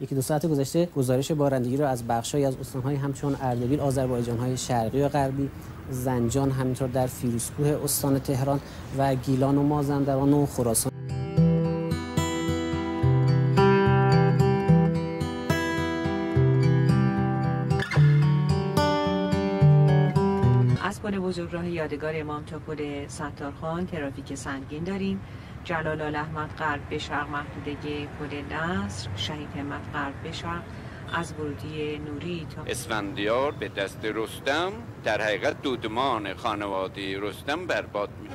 یکی دو ساعت گذشته گزارش بارندگی رو از بخش‌هایی از استان‌های همچون اردبیل، آذربایجان‌های شرقی و غربی، زنجان، همینطور در فیروزکوه استان تهران و گیلان و مازندران و خراسان. از پل بزرگراه یادگار امام تا پل ستارخان ترافیک سنگین داریم. جلال احمد غرب به شرق محدوده پل نصر، شهید همت غرب به شرق از ورودی نوری تا اسفندیار به دست رستم، در حقیقت دودمان خانواده رستم برباد میشه.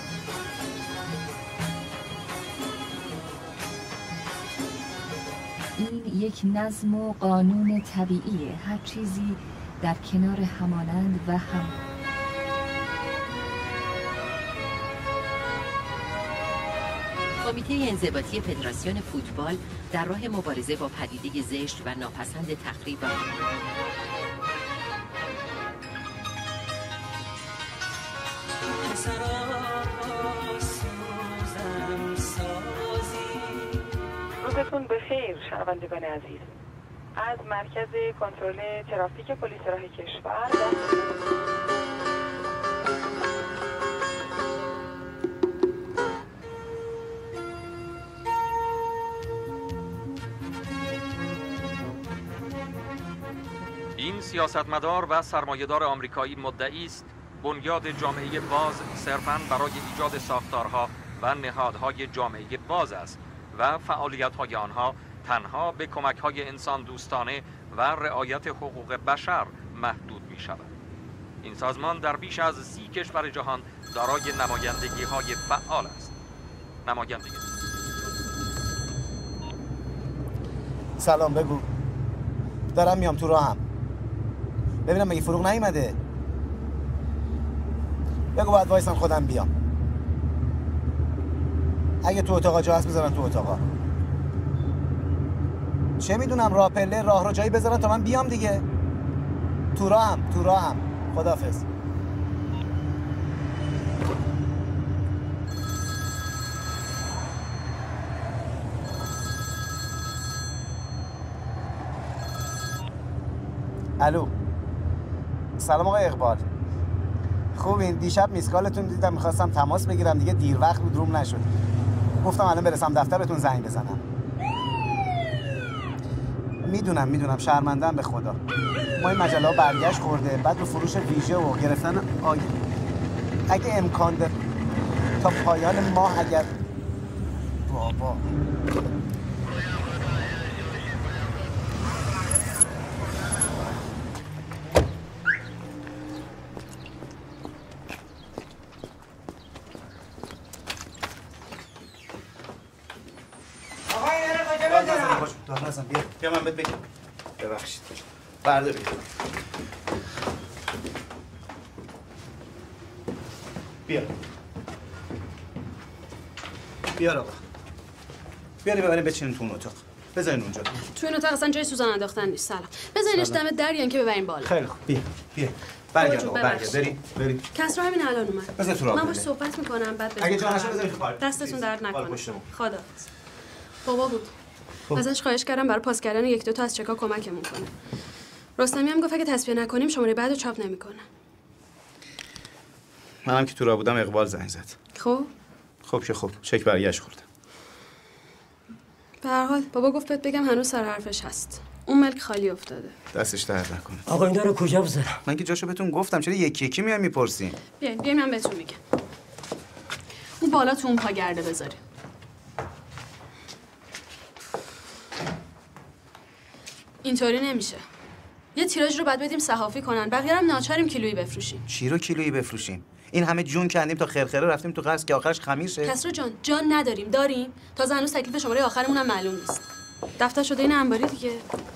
این یک نظم و قانون طبیعیه، هر چیزی در کنار همانند و هم. کمیته انضباطی فدراسیون فوتبال در راه مبارزه با پدیده زشت و ناپسند تخریب روزتون بخیر شنوندگان عزیز. از مرکز کنترل ترافیک پلیس راه کشور این سیاستمدار و سرمایه‌دار آمریکایی مدعی است بنیاد جامعه باز صرفاً برای ایجاد ساختارها و نهادهای جامعه باز است و فعالیت‌های آنها تنها به کمک‌های انسان دوستانه و رعایت حقوق بشر محدود می‌شود. این سازمان در بیش از 30 کشور جهان دارای نمایندگی‌های فعال است. نمایندگی سلام، بگو. دارم میام تو راهم. ببینم مگه فروغ نیومده. بگو باید وایسم خودم بیام. اگه تو اتاقا جا هست بذارن تو اتاقا. چه میدونم، راه پله راه رو جایی بذارن تا من بیام دیگه. تو راهم. خداحافظ. الو. سلام آقای اقبال. خوبین؟ دیشب میسکالتون دیدم، میخواستم تماس بگیرم دیگه دیر وقت بود، روم نشد. گفتم الان برسم دفتر بهتون زنگ بزنم. میدونم شرمنده‌ام به خدا. ما این مجله ها برگشت خورده، بعد رو فروش ویژه و گرفتن اگه امکان داره تا پایان ماه، اگر بابا بیا من بهت بگم. ببخشید. برده بیا آقا. بیاری ببریم بچینیم تو اون اتاق. بذارین اونجا. تو این اتاق اصلا جای سوزن انداختن نیست. سلام. بذارینش دم در یا اینکه ببرین بالا. خیلی خوب. بیا. برگرد آقا، برگرد. بریم. کسرا همین الان اومد. بذار تو راه. من باهاش صحبت می‌کنم بعد اگه جا نشه بذارین خارج. دستتون درد نکنه. خداحافظ. بابا بود. ازش خواهش کردم برای پاس کردن یک دو تا از چکا کمکمون کنه. رستمی هم گفت اگه تصفیه نکنیم شماره بعدو چاپ نمیکنه. منم که تو راه بودم اقبال زنگ زد. خب چک برگشت خوردم. به هر حال بابا گفت بهت بگم هنوز سر حرفش هست. اون ملک خالی افتاده. دستش درد نکنه. آقا این رو کجا بذارم؟ من که جاشو بهتون گفتم، چرا یکی میای میپرسین؟ بیاین من بهتون میگم. اون بالا تو اون پا گرده بذاری. اینطوری نمیشه. یه تیراژ رو بعد بدیم صحافی کنن، بقیه هم ناچاریم کیلویی بفروشیم. چی رو کیلویی بفروشیم؟ این همه جون کندیم تا خرخره رفتیم تو قرض که آخرش خمیر شه. کسرا جان نداریم، داریم. تازه هنوز تکلیف شماره آخرمون هم معلوم نیست. دفتر شده این انباری دیگه.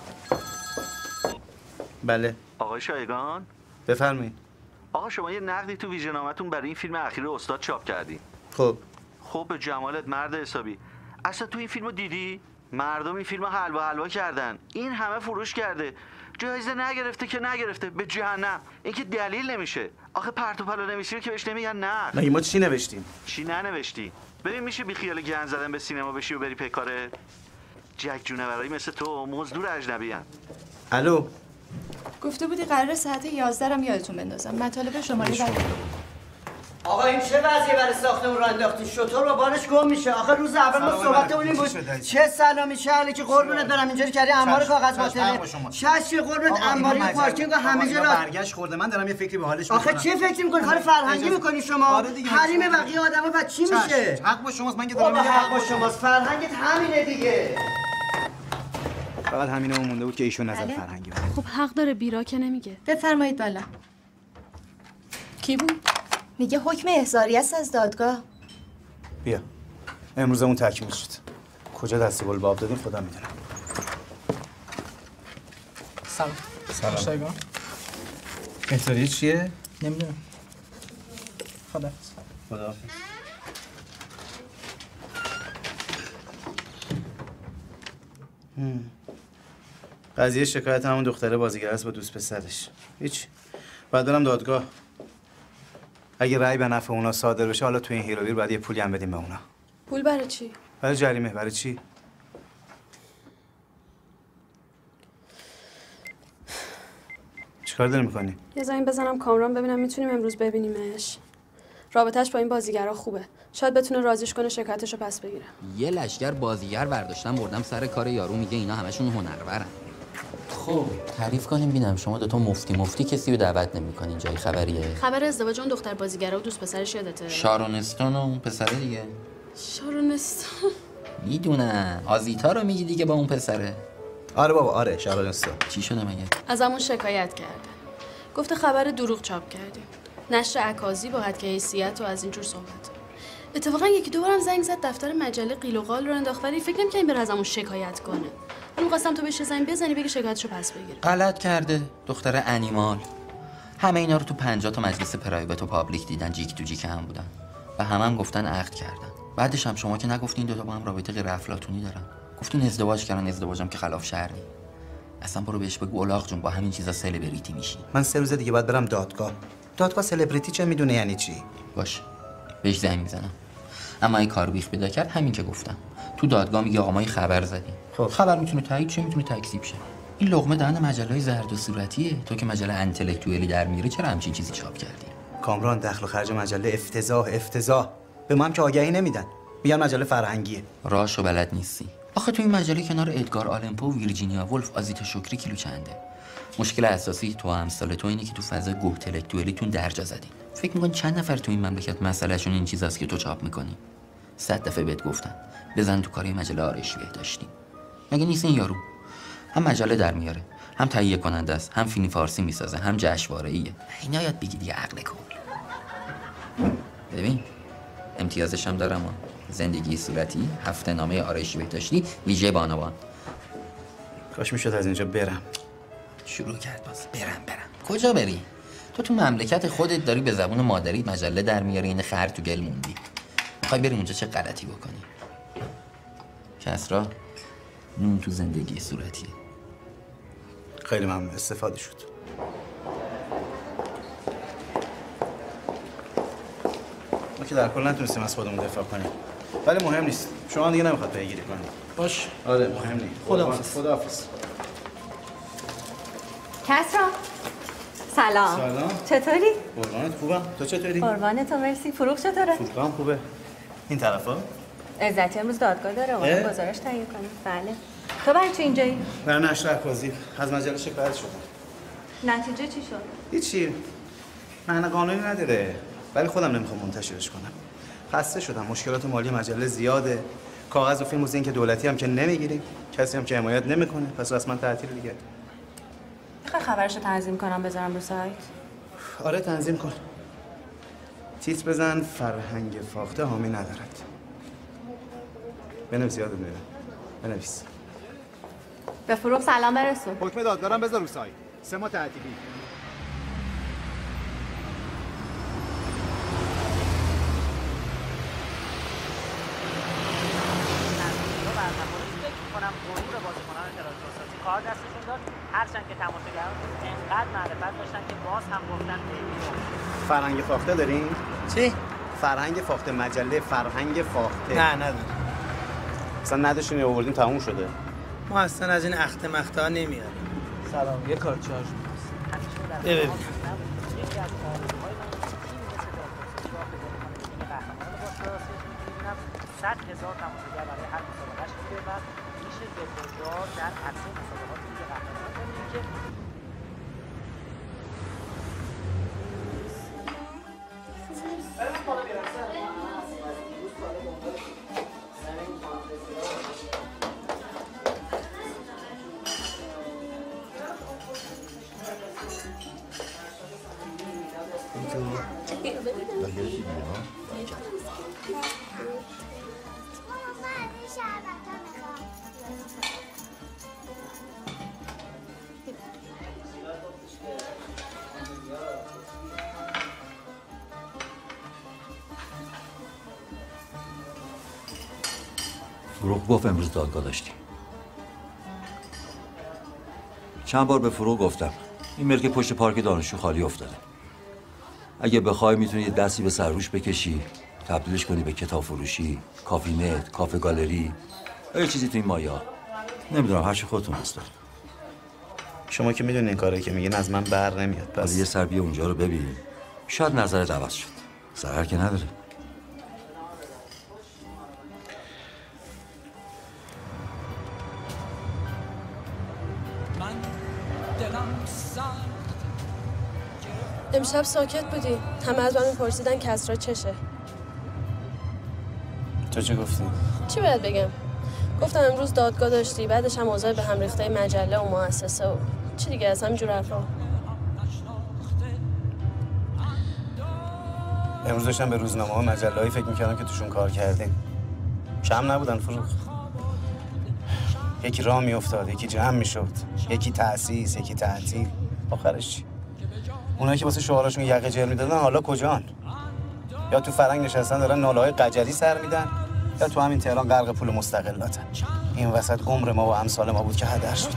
بله. آقای شایگان؟ بفرمایید. آقا شما یه نقدی تو ویژنامه‌تون برای این فیلم اخیر استاد چاپ کردی. خب به جمالت مرد حسابی. اصلا تو این فیلمو دیدی؟ مردم این فیلمو حلوا کردن. این همه فروش کرده. جایزه نگرفته که نگرفته، به جهنم. این که دلیل نمیشه. آخه پرت و پلا نمیشه که بهش نمیگن نقد. مگه ما چی نوشتیم؟ چی ننوشتی؟ ببین میشه بی خیال گند زدن به سینما بشی و بری پیکاره. جک جونورایی مثل تو مزدور اجنبی هن. الو گفته بودی قراره ساعت 11 رم یادتون بندازم. مطالب شماره بعد. آقا این چه وضعیه برای ساختمون راه انداختی؟ شطور با بارش گم میشه. آخه روز اول ما صحبتمون این بود. چه سلامی چاله که قربونت برم اینجوری کردی انبار کاغذ باطله. چش قربونت انباری پارکینگ همه جا برگشت خورده. من دارم یه فکری به حالش میکنم. آخه چه فکری میکنی؟ کار فرهنگی میکنی شما؟ حریم بقیه آدما بعد چی میشه؟ حق با شماست. من که دارم حق با شماست. فرهنگت همینه دیگه. فقط همینمون مونده بود که ایشون نظر فرهنگی بده. خب حق داره، بیرا که نمیگه. بفرمایید بالا. کی بود؟ میگه حکم احضاری است از دادگاه. بیا امروزمون تکمیل شد. کجا دست گل باب دادیم خدا میدونه. سلام. احضاری چیه؟ نمیدونم. خدا. قضیه شکایت همون دختره بازیگر است با دوست پسرش. هیچ. بعد برم دادگاه. اگه رأی به نفع اونا صادر بشه حالا تو این هیروویر باید یه پولی هم بدیم به اونا. پول برای چی؟ برای جریمه. برای چی؟ چیکار داری میکنی؟ یه زنگ بزنم کامران ببینم میتونیم امروز ببینیمش. رابطه‌اش با این بازیگرا خوبه. شاید بتونه راضیش کنه شکایتشو پس بگیره. یه لشکر بازیگر برداشتم بردم سر کار یارو، میگه اینا همشون هنرورن. خب تعریف کنیم ببینم. شما دوتا مفتی کسی رو دعوت نمی‌کنین؟ جای خبریه؟ خبر ازدواج اون دختر بازیگرا و دوست پسرش یادته؟ شارون استون و اون پسره دیگه. شارون استون؟ میدونم. آزیتا رو میگی دیگه با اون پسره. آره بابا آره شارون استون. چی شده مگه؟ از همون شکایت کرده. گفته خبر دروغ چاپ کردیم. نشر عکاسی با حد حیثیت و از اینجور صحبت. اتفاقا یکی دو بارم زنگ زد دفتر مجله قیل و قال رو انداخت، ولی فکر نمی‌کنم بره ازمون شکایت کنه. من خواستم تو بهش زنگ بزنی بگی شکایتشو پس بگیره. غلط کرده. دختر انیمال. همه اینا رو تو 50 تا مجلس پرایوت و پابلیک دیدن، جیک تو جیک هم بودن و هم گفتن عقد کردن. بعدش هم شما که نگفتین دو تا با هم رابطه غیر افلاطونی دارن. گفتین ازدواج کردن، ازدواجم که خلاف شرعی. اصلا برو بهش بگو الاغ جون با همین چیزا سلبریتی میشی. من 3 روز دیگه باید برم دادگاه. دادگاه سلبریتی چه میدونه یعنی چی؟ باشه بهش زنگ میزنم. اما این کار بیخ پیدا کرد همین که گفتم. تو دادگاه میگه آقا ما خبر زدیم. خب خبر میتونه تایید شه، میتونه تکذیب شه. این لقمه دهن مجله‌های زرد و صورتیه. تو که مجله انتلکتوالی در میاری چرا همچین چیزی چاپ کردی؟ کامران دخل و خرج مجله افتضاح. به ما هم که آگهی نمیدن. میگن مجله فرهنگیه. راهشو بلد نیستی. آخه تو این مجله کنار ادگار آلن پو و ویرجینیا ولف، آزیتا شکری کیلو چنده. مشکل اساسی تو امثال تو اینه که تو فضای گوه‌تلکتوالیتون درجا زدین. فکر می‌کنی چند نفر تو این مملکت مسئلهشون این چیزاست که تو چاپ می‌کنی؟ 100 دفعه بهت گفتن بزن تو کاری مجله آرایشی بهداشتی. مگه نیست این یارو هم مجله در میاره، هم تهیه کننده است، هم فیلم فارسی میسازه، هم جشنواره‌ایه. اینا یاد بگی دیگه عقل کن. ببین امتیازش هم دارم. زندگی صورتی، هفته نامه آرایشی بهداشتی، ویژه بانوان. کاش میشد از اینجا برم. شروع کرد باز. برم کجا بری؟ تو مملکت خودت داری به زبون مادری مجله در میاری، این خر تو گل موندی. میخوای بریم اونجا چه غلطی بکنی؟ کسرا نون تو زندگی صورتیه. خیلی ممنون، استفاده شد. ما که در کل نتونستیم از خودمون دفاع کنیم، ولی مهم نیست. شما دیگه نمیخواد پیگیری کنید. باش. آره مهم نیست. خداحافظ. کسرا سلام. چطوری؟ قربانت خوبم. تو چطوری؟ قربانت مرسی. فروغ چطوره؟ فروغم خوبه. این طرفا؟ عزتی امروز دادگاه داره، اون گزارش تهیه کنه. بله. تو برای چی اینجایی؟ برای نشر عکاسی. از مجله شکایت شدم. نتیجه چی شد؟ هیچی. معنی قانونی نداره. ولی خودم نمیخوام منتشرش کنم. خسته شدم. مشکلات مالی مجله زیاده. کاغذ و فیلم و زینک دولتی هم که نمیگیریم. کسی هم که حمایت نمیکنه. پس رسما تعطیل دیگه. میخوای خبرشو تنظیم کنم بذارم رو سایت؟ آره تنظیم کن. تیتر بزن فرهنگ فاخته حامی ندارد. بنویس یادت میره. بنویس. به فروغ سلام برسون. حکم دادگارم بذار رو سایت. 3 ماه تعطیلی. کار دستشون داد، هرچند که تماشاگران انقدر معرفت داشتن که باز هم گفتن فرهنگ فاخته دارین؟ چی؟ فرهنگ فاخته، مجله فرهنگ فاخته. نه نداریم. اصلا نداشتین یا آوردین تموم شده. ما اصلا از این اخته مخته ها نمیاریم. سلام، یه کار چارج ببینم. 100,000 تماشاگر برای هر مسابقهش میده و میشه جابجا در عرصه مسابقات لیگ قهرمانان ببینید که فروغ گفت امروز دادگاه داشتیم. چند بار به فروغ گفتم این ملک پشت پارک دانشجو خالی افتاده. اگه بخوای میتونی یه دستی به سروش بکشی، تبدیلش کنی به کتاب فروشی، کافی نت، کافه گالری، یه چیزی تو این مایا. نمیدونم، هرچی خودتون هست. شما که میدونین این کاری که میگین از من بر نمیاد. پس یه سر بیا اونجا رو ببین. شاید نظرت عوض شد. ضرر که نداره. امشب ساکت بودی. همه از من پرسیدن کسرا چشه. تو چه گفتی؟ چی باید بگم؟ گفتم امروز دادگاه داشتی، بعدش هم اوضاع به هم ریخته مجله و مؤسسه و چی دیگه، از همینجور حرفا. امروز داشتم به روزنامه ها مجله‌ای فکر می‌کردم که توشون کار کردیم. کم نبودن فروغ. یکی راه میافتاد، یکی جمع میشد، یکی تأسیس، یکی تعطیل. آخرش چی؟ اونایی که واسه شعاراشون یقه جر میدادن حالا کجان؟ یا تو فرنگ نشستن دارن ناله‌های قجری سر میدن، یا تو همین تهران غرق پول مستقلاتن. این وسط عمر ما و امثال ما بود که هدر شد.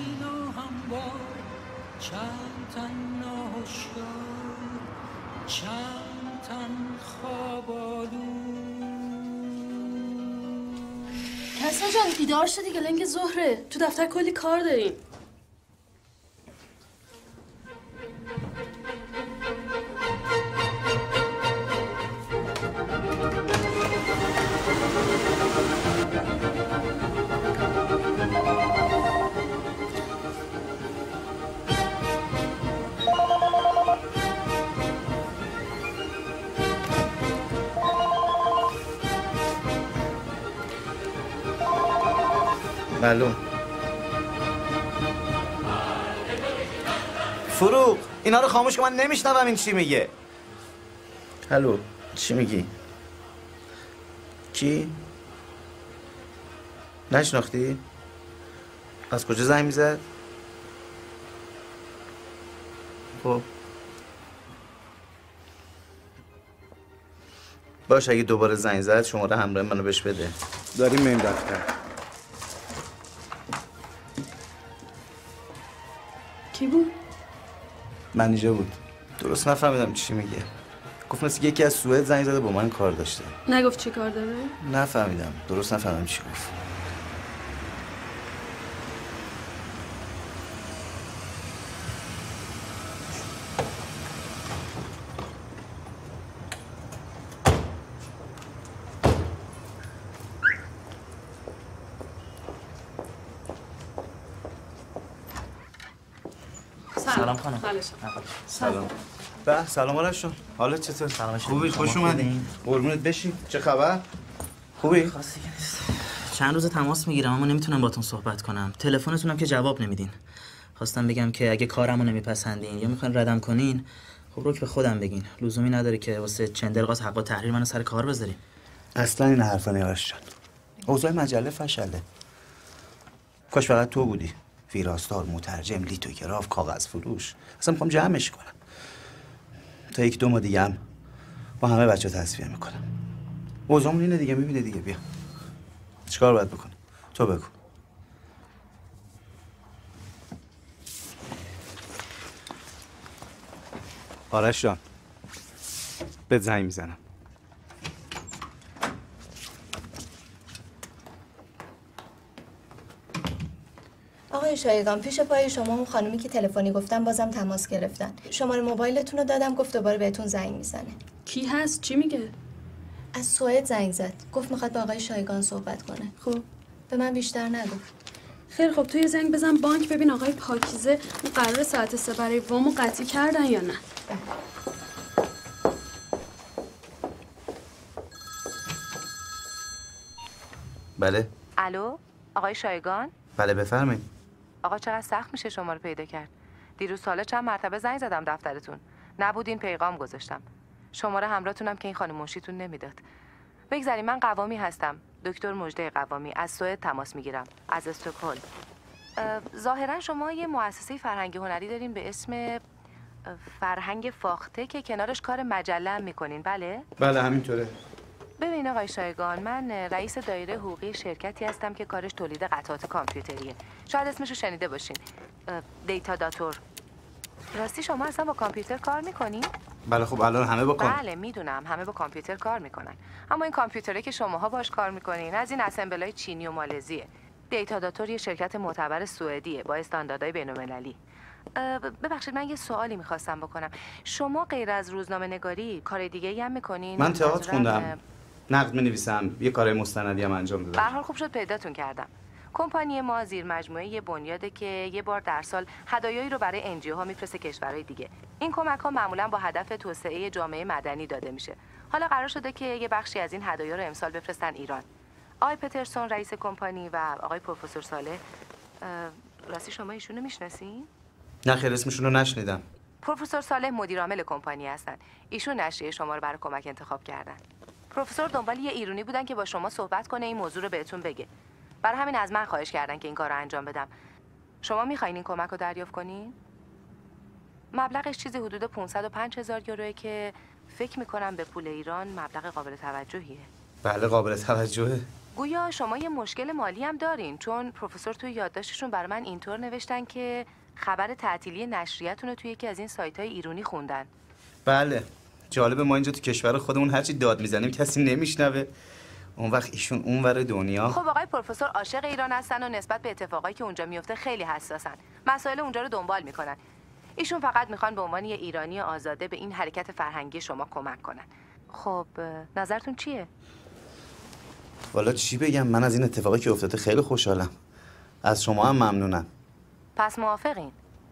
کسرا جان بیدار شدی که لنگ ظهره. تو دفتر کلی کار داریم. معلوم. فروغ اینا رو خاموش کن، من نمیشنوم این چی میگه. الو، چی میگی؟ کی؟ نشناختی؟ از کجا زنگ میزد؟ خب باش، اگه دوباره زنگ زد شماره همراه منو بهش بده. داریم میریم دفتر. کی بود؟ منیژه بود. درست نفهمیدم چی میگه. گفت مثل یکی از سوئد زنگ زده با من کار داشته. نگفت چی کار داره؟ نفهمیدم. درست نفهمیدم چی گفت. سلام خانم. سلام. سلام آرشون. حالت چطور؟ خوبی؟ خوش اومدین. قربونت بشین. چه خبر؟ خوبی؟ خاصی نیست. چند روز تماس میگیرم اما نمیتونم باتون صحبت کنم. تلفنتونم که جواب نمیدین. خواستم بگم که اگه کارمو نمیپسندین یا میخواین ردم کنین، خب روک به خودم بگین. لزومی نداره که واسه چند دقیقه حق تحریر منو سر کار بذارین. اصلا این حرفا نیارش جان. اوضاع مجله فشله. کاش فقط تو بودی. ویراستار، مترجم، لیتوگراف، کاغذ فروش. اصلا میخوام جمعش کنم. تا 1-2 ماه دیگه هم با همه بچه تصفیه میکنم. اوضاعمون اینه دیگه، میبینه دیگه. بیا چیکار باید بکنیم؟ تو بگو. آرش جان بهت زنگ میزنم. آقای شایگان پیش پای شما اون خانومی که تلفنی گفتم بازم تماس گرفتن. شماره موبایلتون رو دادم، گفت دوباره بهتون زنگ میزنه. کی هست؟ چی میگه؟ از سوئد زنگ زد. گفت میخواد با آقای شایگان صحبت کنه. خب به من بیشتر نگفت. خیلی خب تو یه زنگ بزن بانک ببین آقای پاکیزه اون قرار ساعت 3 برای وامو قطعی کردن یا نه. بله. الو آقای شایگان؟ بله بفرمایید. آقا چقدر سخت میشه شما رو پیدا کرد. دیروز ساله چند مرتبه زنگ زدم دفترتون. نبودین پیغام گذاشتم. شماره همراهتونم که این خانم منشیتون نمیداد. بگذارید من قوامی هستم. دکتر مژده قوامی از سوئد تماس میگیرم. از استکهلم. ظاهرا شما یه مؤسسه فرهنگی هنری دارین به اسم فرهنگ فاخته که کنارش کار مجله هم میکنین، بله؟ بله همینطوره. ببین آقای شایگان، من رئیس دایره حقوقی شرکتی هستم که کارش تولید قطعات کامپیوتریه. شاید اسمشو شنیده باشین. دیتا داتور. راستی شما اصلا با کامپیوتر کار میکنین؟ بله خب الان همه با بله میدونم همه با کامپیوتر کار میکنن. اما این کامپیوتره که شماها باش کار میکنین از این اسمبلای چینی و مالزیه. دیتا داتور یه شرکت معتبر سوئدیه با استانداردهای بین‌المللی. ببخشید من یه سوالی میخواستم بکنم. شما غیر از روزنامه نگاری کار دیگه‌ای هم میکنین؟ من تئاتر خوندم. نقد می‌نویسم. یه کارهای مستندی هم انجام دادم. به هر حال خوب شد پیداتون کردم. کمپانی ما زیر مجموعه یه بنیاده که یه بار در سال هدایایی رو برای انجیوها میفرسته کشورهای دیگه. این کمک‌ها معمولاً با هدف توسعه جامعه مدنی داده میشه. حالا قرار شده که یه بخشی از این هدایا رو امسال بفرستن ایران. آقای پترسون رئیس کمپانی و آقای پروفسور صالح، راستی شما ایشونو میشناسین؟ نه خیر اسمشون رو نشنیدم. پروفسور صالح مدیر عامل کمپانی هستن. ایشون نشریه شما رو برای کمک انتخاب کردن. پروفسور دنبال یه ایرانی بودن که با شما صحبت کنه این موضوع رو بهتون بگه. برای همین از من خواهش کردن که این کار رو انجام بدم. شما میخواین این کمک رو دریافت کنین؟ مبلغش چیزی حدود 505,000 یوروئه که فکر میکنم به پول ایران مبلغ قابل توجهیه. بله قابل توجهه. گویا شما یه مشکل مالی هم دارین، چون پروفسور توی یادداشتشون برای من اینطور نوشتن که خبر تعطیلی نشریه‌تون رو توی یکی از این سایت‌های ایرانی خوندن. بله جالبه ما اینجا تو کشور خودمون هرچی داد میزنیم کسی نمیشنوه. اون وقت ایشون اونور دنیا. خب آقای پروفسور عاشق ایران هستن و نسبت به اتفاقایی که اونجا میفته خیلی حساسن. مسائل اونجا رو دنبال میکنن. ایشون فقط میخوان به عنوان یه ایرانی آزاده به این حرکت فرهنگی شما کمک کنن. خب نظرتون چیه؟ والا چی بگم، من از این اتفاقی که افتاده خیلی خوشحالم. از شما هم ممنونم. پس موافقین؟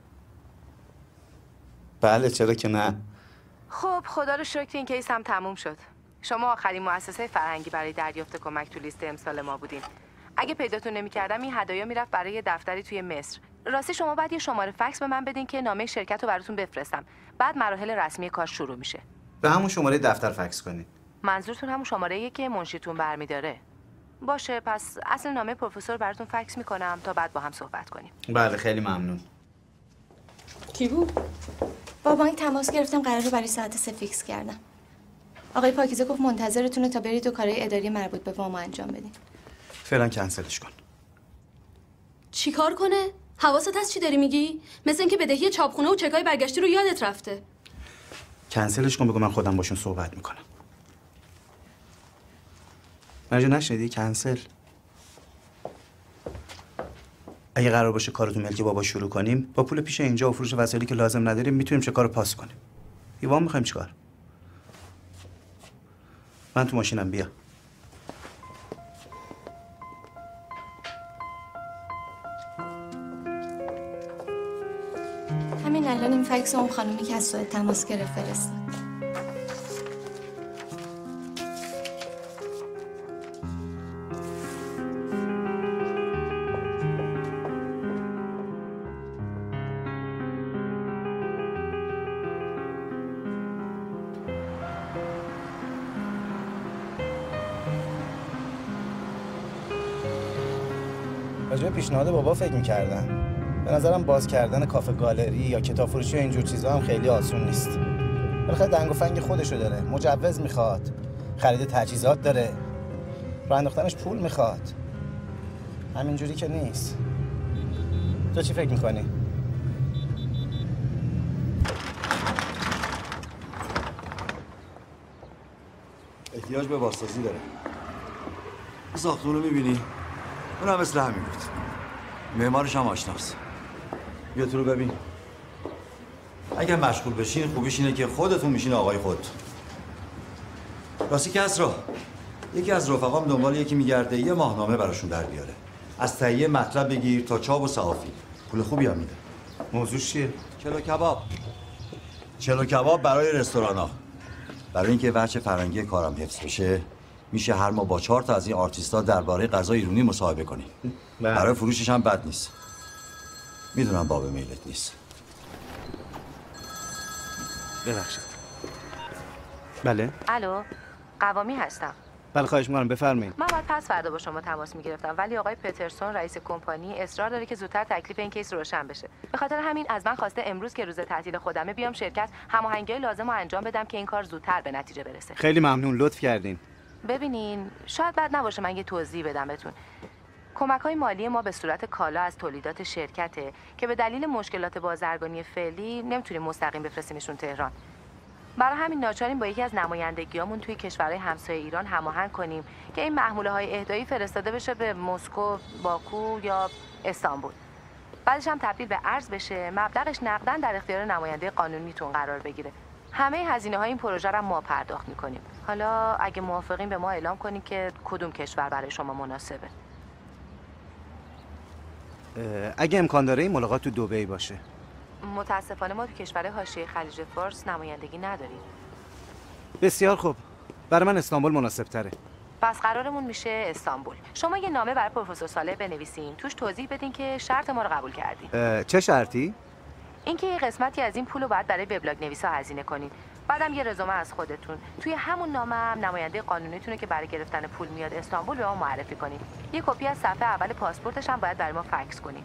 بله چرا که نه. خب خدا رو شکر این کیس هم تموم شد. شما آخرین مؤسسه فرهنگی برای دریافت کمک تو لیست امسال ما بودین. اگه پیداتون نمی‌کردم این هدایا میرفت برای دفتری توی مصر. راستی شما بعد یه شماره فکس به من بدین که نامه شرکت رو براتون بفرستم. بعد مراحل رسمی کار شروع میشه. به همون شماره دفتر فکس کنید. منظورتون همون شماره‌ایه که منشیتون برمی‌داره؟ باشه پس اصل نامه پروفسور براتون فکس میکنم تا بعد با هم صحبت کنیم. بله خیلی ممنون. کی بود؟ با بانک تماس گرفتم، قراره برای ساعت 3 فیکس کردم. آقای پاکیزه گفت منتظرتونه تا برید و کارهای اداری مربوط به وام انجام بدین. فعلا کنسلش کن. چیکار کنه؟ حواست هست چی داری میگی؟ مثل اینکه بدهی چاپخونه و چکای برگشتی رو یادت رفته. کنسلش کن، بگو من خودم باشون صحبت میکنم. مرجا نشنیدی؟ کنسل. اگه قرار باشه کارتون ملک بابا شروع کنیم، با پول پیش اینجا و فروش وسایلی که لازم نداریم میتونیم چه کارو پاس کنیم. وام میخوایم چیکار؟ من تو ماشینم، بیا. همین الان این فکس اون خانومی که از سوئد تماس گرفت فرستاد. راجع به پیشنهاد بابا فکر می‌کردم. به نظرم باز کردن کافه گالری یا کتاب فروشی و اینجور چیزا هم خیلی آسون نیست. بالاخره دنگ و فنگ خودشو داره. مجوز میخواد. خرید تجهیزات داره. راه انداختنش پول میخواد. همینجوری که نیست. تو چی فکر می‌کنی؟ احتیاج به بازسازی داره. ساختمون رو می‌بینی؟ اونم مثل همین بود. معمارش هم آشناست. بیا تو رو ببین. اگه مشغول بشین خوبیش اینه که خودتون میشین آقای خود. راستی کسرا، یکی از رفقام دنبال یکی میگرده یه ماهنامه براشون در بیاره. از تهیه مطلب بگیر تا چاپ و صحافی. پول خوبی هم میده. موضوعش چیه؟ چلو کباب برای رستورانا. برای اینکه وجه فرنگی کارم حفظ بشه میشه هر ماه با 4 تا از این آرتیستا درباره غذا ایرانی مصاحبه کنیم. برای فروشش هم بد نیست. میدونم باب میلت نیست. ببخشید. بله. الو، قوامی هستم. بله خواهش می‌کنم بفرمایید. من باید پس فردا با شما تماس می‌گرفتم ولی آقای پترسون رئیس کمپانی اصرار داره که زودتر تکلیف این کیس روشن بشه. به خاطر همین از من خواسته امروز که روز تعطیل خودمه بیام شرکت هماهنگی‌های لازم رو انجام بدم که این کار زودتر به نتیجه برسه. خیلی ممنون، لطف کردین. ببینین شاید بد نباشه من یه توضیح بدم بهتون. کمک‌های مالی ما به صورت کالا از تولیدات شرکته که به دلیل مشکلات بازرگانی فعلی نمیتونیم مستقیم بفرستیمشون تهران. برای همین ناچاریم با یکی از نمایندگیامون توی کشورهای همسایه ایران هماهنگ کنیم که این محموله‌های اهدایی فرستاده بشه به مسکو، باکو یا استانبول. بعدش هم تبدیل به ارز بشه، مبلغش نقداً در اختیار نماینده قانونیتون قرار بگیره. همه هزینه‌های این پروژه رو ما پرداخت می‌کنیم. حالا اگه موافقین به ما اعلام کنین که کدوم کشور برای شما مناسبه. اگه امکان داره این ملاقات تو دبی باشه. متاسفانه ما تو کشور حاشیه خلیج فارس نمایندگی نداریم. بسیار خوب. برای من استانبول مناسب تره. پس قرارمون میشه استانبول. شما یه نامه برای پروفسور صالح بنویسین، توش توضیح بدین که شرط ما رو قبول کردین. چه شرطی؟ اینکه یه قسمتی از این پولو باید برای وبلاگ نویسا هزینه کنین. بعدم یه رزومه از خودتون. توی همون نامه هم نماینده قانونیتونه که برای گرفتن پول میاد استانبول به ما معرفی کنین. یه کپی از صفحه اول پاسپورتش هم باید برای ما فکس کنین.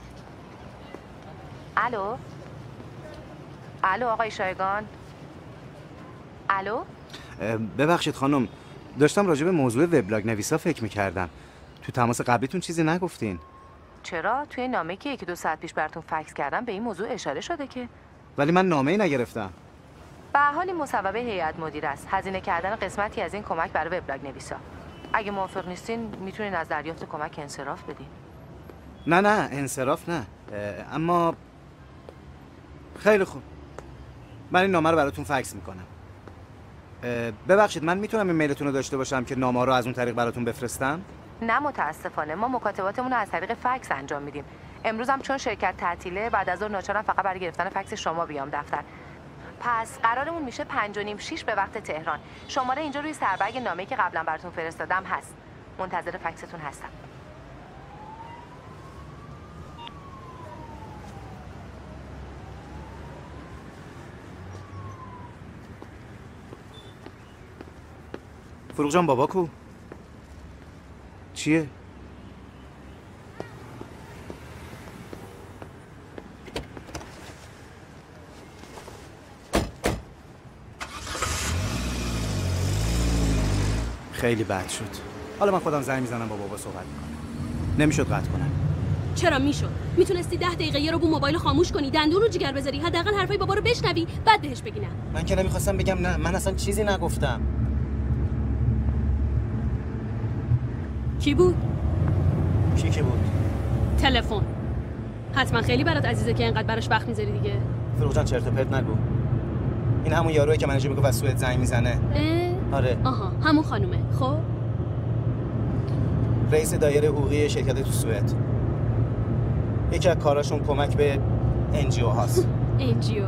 الو؟ الو آقای شایگان؟ الو؟ ببخشید خانم، داشتم راجع به موضوع وبلاگ نویسا فکر می‌کردم. تو تماس قبلیتون چیزی نگفتین؟ چرا؟ توی نامه‌ای که 1-2 ساعت پیش براتون فکس کردم به این موضوع اشاره شده که. ولی من نامه‌ای نگرفتم. به هر حال این مصوبه هیئت مدیره است. هزینه کردن قسمتی از این کمک برای وبلاگ نویسا. اگه موافق نیستین میتونین از دریافت کمک انصراف بدین. نه انصراف نه. اما خیلی خوب. من این نامه رو براتون فکس میکنم. ببخشید من میتونم ایمیلتون رو داشته باشم که نامه رو از اون طریق براتون بفرستم؟ نه متاسفانه ما مکاتباتمون رو از طریق فکس انجام میدیم. امروز هم چون شرکت تعطیله بعد از ظهر ناچارم فقط برای گرفتن فکس شما بیام دفتر. پس قرارمون میشه 5:30-6 به وقت تهران. شماره اینجا روی سربرگ نامه‌ای که قبلا براتون فرستادم هست. منتظر فکستون هستم. فروغ جان بابا کو؟ چیه؟ خیلی بد شد. حالا من خودم زنگ میزنم با بابا صحبت میکنم. نمیشد قطع کنم. چرا میشد؟ میتونستی 10 دقیقه یه رو موبایل خاموش کنی، دندون رو جگر بذاری، حداقل حرفای بابا رو بشنوی، بعد بهش بگی نه. من که نمیخواستم بگم نه، من اصلا چیزی نگفتم. کی بود؟ کی بود؟ تلفن. حتما خیلی برات عزیزه که اینقدر براش وقت میذاری دیگه. فروغ جان چرت و پرت نگو. این همون یاروئه که منیجر میگه واسه سوئد زنگ میزنه. آره. آها، همون خانومه. خب رئیس دایره حقوقی شرکت تو سوئد. یکی از کاراشون کمک به NGO هاست. NGO.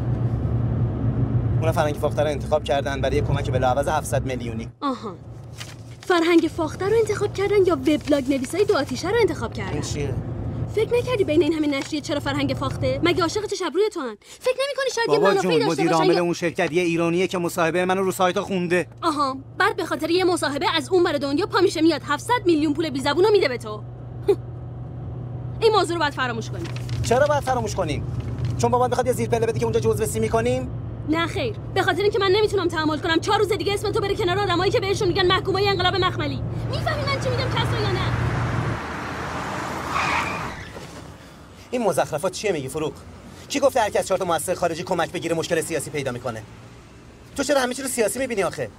اونا فرهنگ فاخته رو انتخاب کردن برای کمک بلاعوض 700 میلیونی. آها. فرهنگ فاخته رو انتخاب کردن یا وبلاگ نویسای دو آتیشه رو انتخاب کردن؟ این چیه؟ فکر نکردی بین این همه نشریه چرا فرهنگ فاخته؟ مگه عاشق چه شب روی تو ان؟ فکر نمی‌کنی شاید یه منافعی داشته باشن؟ مدیر عامل اون شرکت یه ایرانیه که مصاحبه منو رو سایت‌ها خونده. آها، بعد به خاطر یه مصاحبه از اون بر دنیا پا میشه میاد 700 میلیون پول بی زبونو میده به تو. این موضوع رو باید فراموش کنیم. چرا باید فراموش کنیم؟ چون بابا میخواد یه زیر پله بده که اونجا جزوه سی می‌کنیم؟ نه خیر، به خاطر اینکه من نمیتونم تحمل کنم 4 روز دیگه اسم تو بره کنار آدمایی که بهشون میگن محکومای انقلاب مخملی. میفهمی من چی میگم کسا یا نه؟ این مزخرفات چیه میگی فروغ؟ کی گفته هر کس 4 تا مؤسسه خارجی کمک بگیره مشکل سیاسی پیدا میکنه؟ تو چرا همه چی رو سیاسی میبینی آخه؟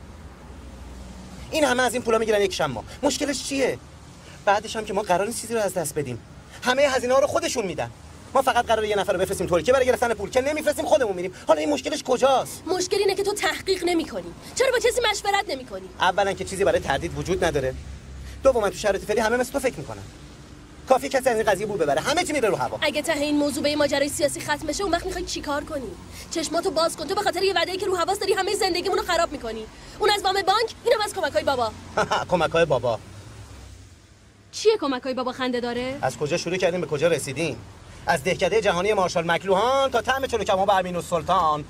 این همه از این پولا میگیرن یک شنبه. مشکلش چیه؟ بعدش هم که ما قرار نیست چیزی رو از دست بدیم. همه هزینه‌ها رو خودشون میدن. ما فقط قراره یه نفر رو بفرستیم ترکیه برای گرفتن پول که نمیفرستیم خودمون میریم. حالا این مشکلش کجاست؟ مشکل اینه که تو تحقیق نمی‌کنی. چرا با کسی مشورت نمی‌کنی؟ اولا که چیزی برای تردید وجود نداره. دوما تو شرایط فعلی همه مثل تو فکر میکنن. کافی کسی از این قضیه بو ببره، همه چی میره رو هوا. اگه ته این موضوع به ماجرای سیاسی ختم بشه اون وقت می‌خوای چیکار کنی؟ چشماتو باز کن. تو به خاطر یه وعده‌ای که رو هواست داری همه زندگیمون رو خراب می‌کنی. اون از وام بانک، اینم از کمک‌های بابا. کمک‌های بابا. چیه کمک‌های بابا خنده داره؟ از کجا شروع کردیم به کجا رسیدیم؟ از دهکده جهانی مارشال مکلوهان تا طعم چلو کباب امین السلطان.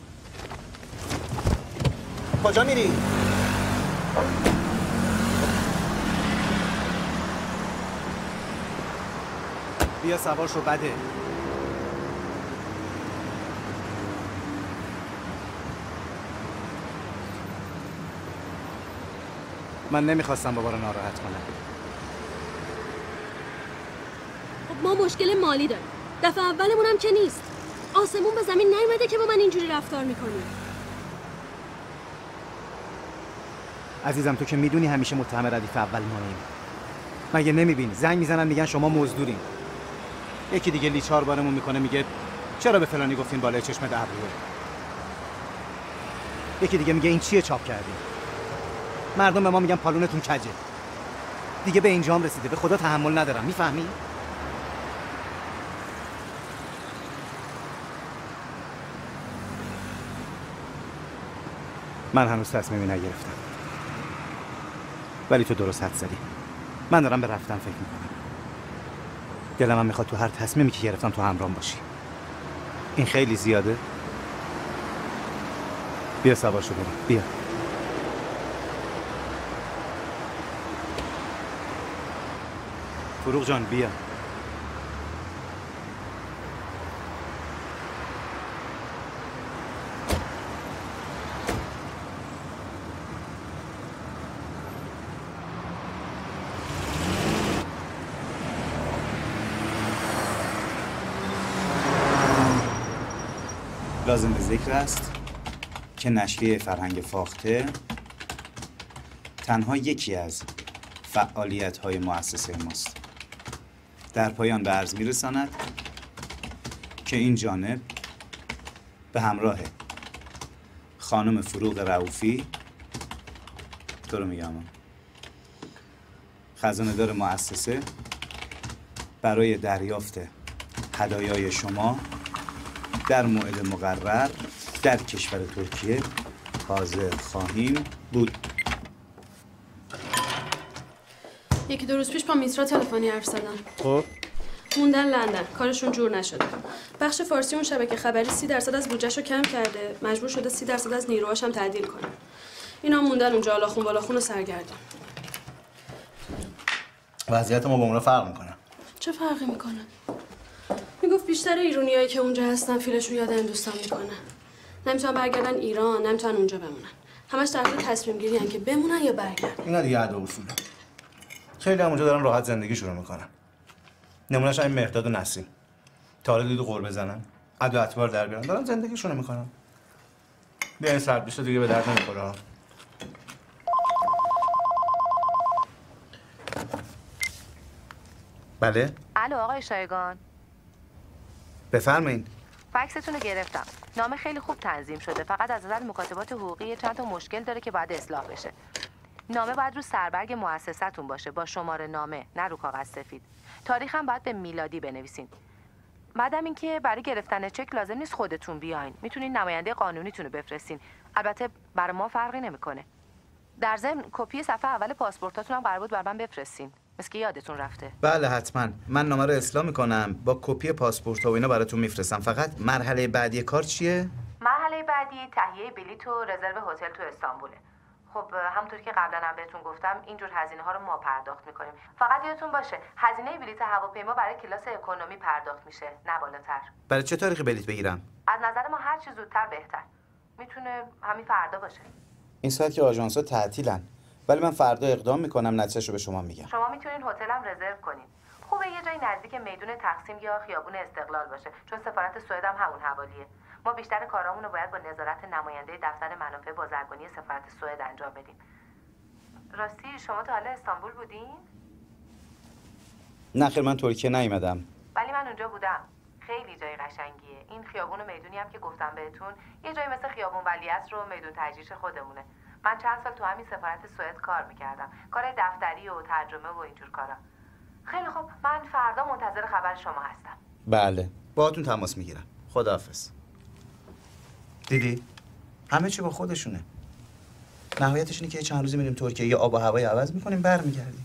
کجا میری؟ بیا سوار شو. بده من نمیخواستم بابا رو ناراحت کنم. خب ما مشکل مالی داریم. دفعه اولمون هم که نیست. آسمون به زمین نیومده که با من اینجوری رفتار میکنی. عزیزم تو که میدونی همیشه متهم ردیف اول ماییم. مگه نمیبینی زنگ میزنن میگن شما مزدورین. یکی دیگه لیچار بارمون میکنه میگه چرا به فلانی گفتین بالای چشمت ابروه. یکی دیگه میگه این چیه چاپ کردین. مردم به ما میگن پالونتون کجه. دیگه به اینجام رسیده. به خدا تحمل ندارم. میفهمی؟ من هنوز تصمیمی نگرفتم. ولی تو درست حد زدی. من دارم به رفتن فکر میکنم. دلم هم میخواد تو هر تصمیمی که گرفتم تو همراهم باشی. این خیلی زیاده. بیا سوار شو بریم. بیا. فروغ جان بیا. لازم به ذکر است که نشریه فرهنگ فاخته تنها یکی از فعالیت‌های مؤسسه ماست. در پایان به عرض می‌رساند که این جانب به همراه خانم فروغ رؤوفی، تو رو میگم، خزانه‌دار مؤسسه، برای دریافت هدایای شما در موعد مقرر در کشور ترکیه حاضر خواهیم بود. یکی دو روز پیش با میترا تلفنی حرف زدم. خب موندن لندن، کارشون جور نشده. بخش فارسی اون شبکه خبری 30% از بودجهشو کم کرده، مجبور شده 30% از نیروهاش هم تعدیل کنه. اینا موندن اونجا آلاخون بالاخون و سرگردون. وضعیت ما با اونا فرق میکنه. چه فرقی میکنه؟ میگفت بیشتر ایرانیایی که اونجا هستن فیلشون یاد هندوستان میکنه. نمیتونن برگردن ایران، نمیتونن اونجا بمونن. همش در حال تصمیم گیری ان که بمونن یا برگردن. اینا دیگه عادت و اصوله. خیلی هم اونجا دارن راحت زندگی شروع میکنن. نمونهش همین مهرداد و نسیم. تاله دید و قور بزنن. عدو اطوار در بیارن. دارن زندگیشون میکنن. بیا این سرپیچ دیگه به درد نمیخوره. بله؟ الو آقای شایگان. بفرمایید. فکستون رو گرفتم. نامه خیلی خوب تنظیم شده. فقط از نظر مکاتبات حقوقی چند تا مشکل داره که باید اصلاح بشه. نامه باید رو سربرگ مؤسسه‌تون باشه با شماره نامه، نه رو کاغذ سفید. تاریخ هم باید به میلادی بنویسین. بعدم اینکه برای گرفتن چک لازم نیست خودتون بیاین. میتونین نماینده قانونیتون رو بفرستین. البته برای ما فرقی نمیکنه. در ضمن کپی صفحه اول پاسپورتاتون هم قرار بود برام بفرستین. مثل که یادتون رفته. بله حتما. من نامه رو اصلاح میکنم، با کپی پاسپورت و اینا براتون میفرستم. فقط مرحله بعدی کار چیه؟ مرحله بعدی تهیه بلیط و رزرو هتل تو استانبوله. خب همونطور که قبلا هم بهتون گفتم اینجور هزینه ها رو ما پرداخت میکنیم. فقط یادتون باشه هزینه بلیط هواپیما برای کلاس اکونومی پرداخت میشه، نه بالاتر. برای چه تاریخی بلیط بگیرم؟ از نظر ما هر چی زودتر بهتر. میتونه همین فردا باشه. این ساعت که آژانس‌ها تعطیلن. ولی من فردا اقدام میکنم، نتیجه‌شو به شما میگم. شما میتونین هتلم رزرو کنین. خوبه یه جای نزدیک میدون تقسیم یا خیابون استقلال باشه، چون سفارت سوئد هم همون حوالیه. ما بیشتر کارامون رو باید با نظارت نماینده دفتر منافع بازرگانی سفارت سوئد انجام بدیم. راستی شما تا حالا استانبول بودین؟ نه خیر، من ترکیه نیومدم. ولی من اونجا بودم. خیلی جای قشنگیه. این خیابون و میدونی هم که گفتم بهتون یه جایی مثل خیابون ولیعصر و میدون تجریش خودمونه. من چند سال تو همین سفارت سوئد کار میکردم. کار دفتری و ترجمه و اینجور کارا. خیلی خب، من فردا منتظر خبر شما هستم. بله، باهاتون تماس میگیرم. خداحافظ. دیدی؟ همه چی با خودشونه. نهایتش اینه که چند روزی میریم ترکیه، یه آب و هوای عوض میکنیم برمیگردیم.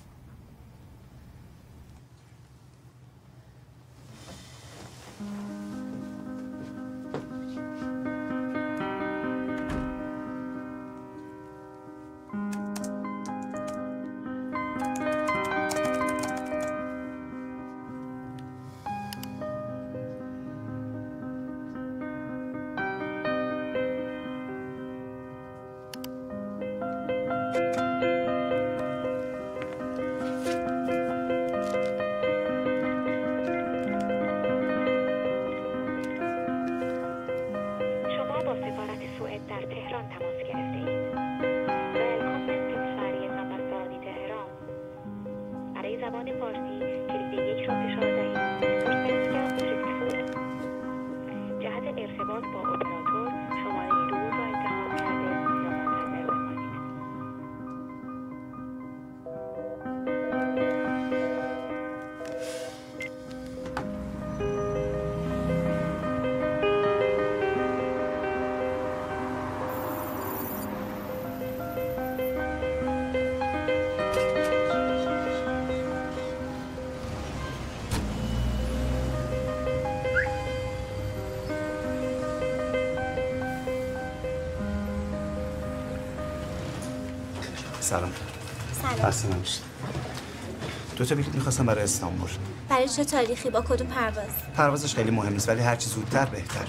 سلام. سلام. خسته نباشید. دو تا بلیط می‌خواستم برای استانبول. برای چه تاریخی؟ با کدوم پرواز؟ پروازش خیلی مهم نیست ولی هر چی زودتر بهتر.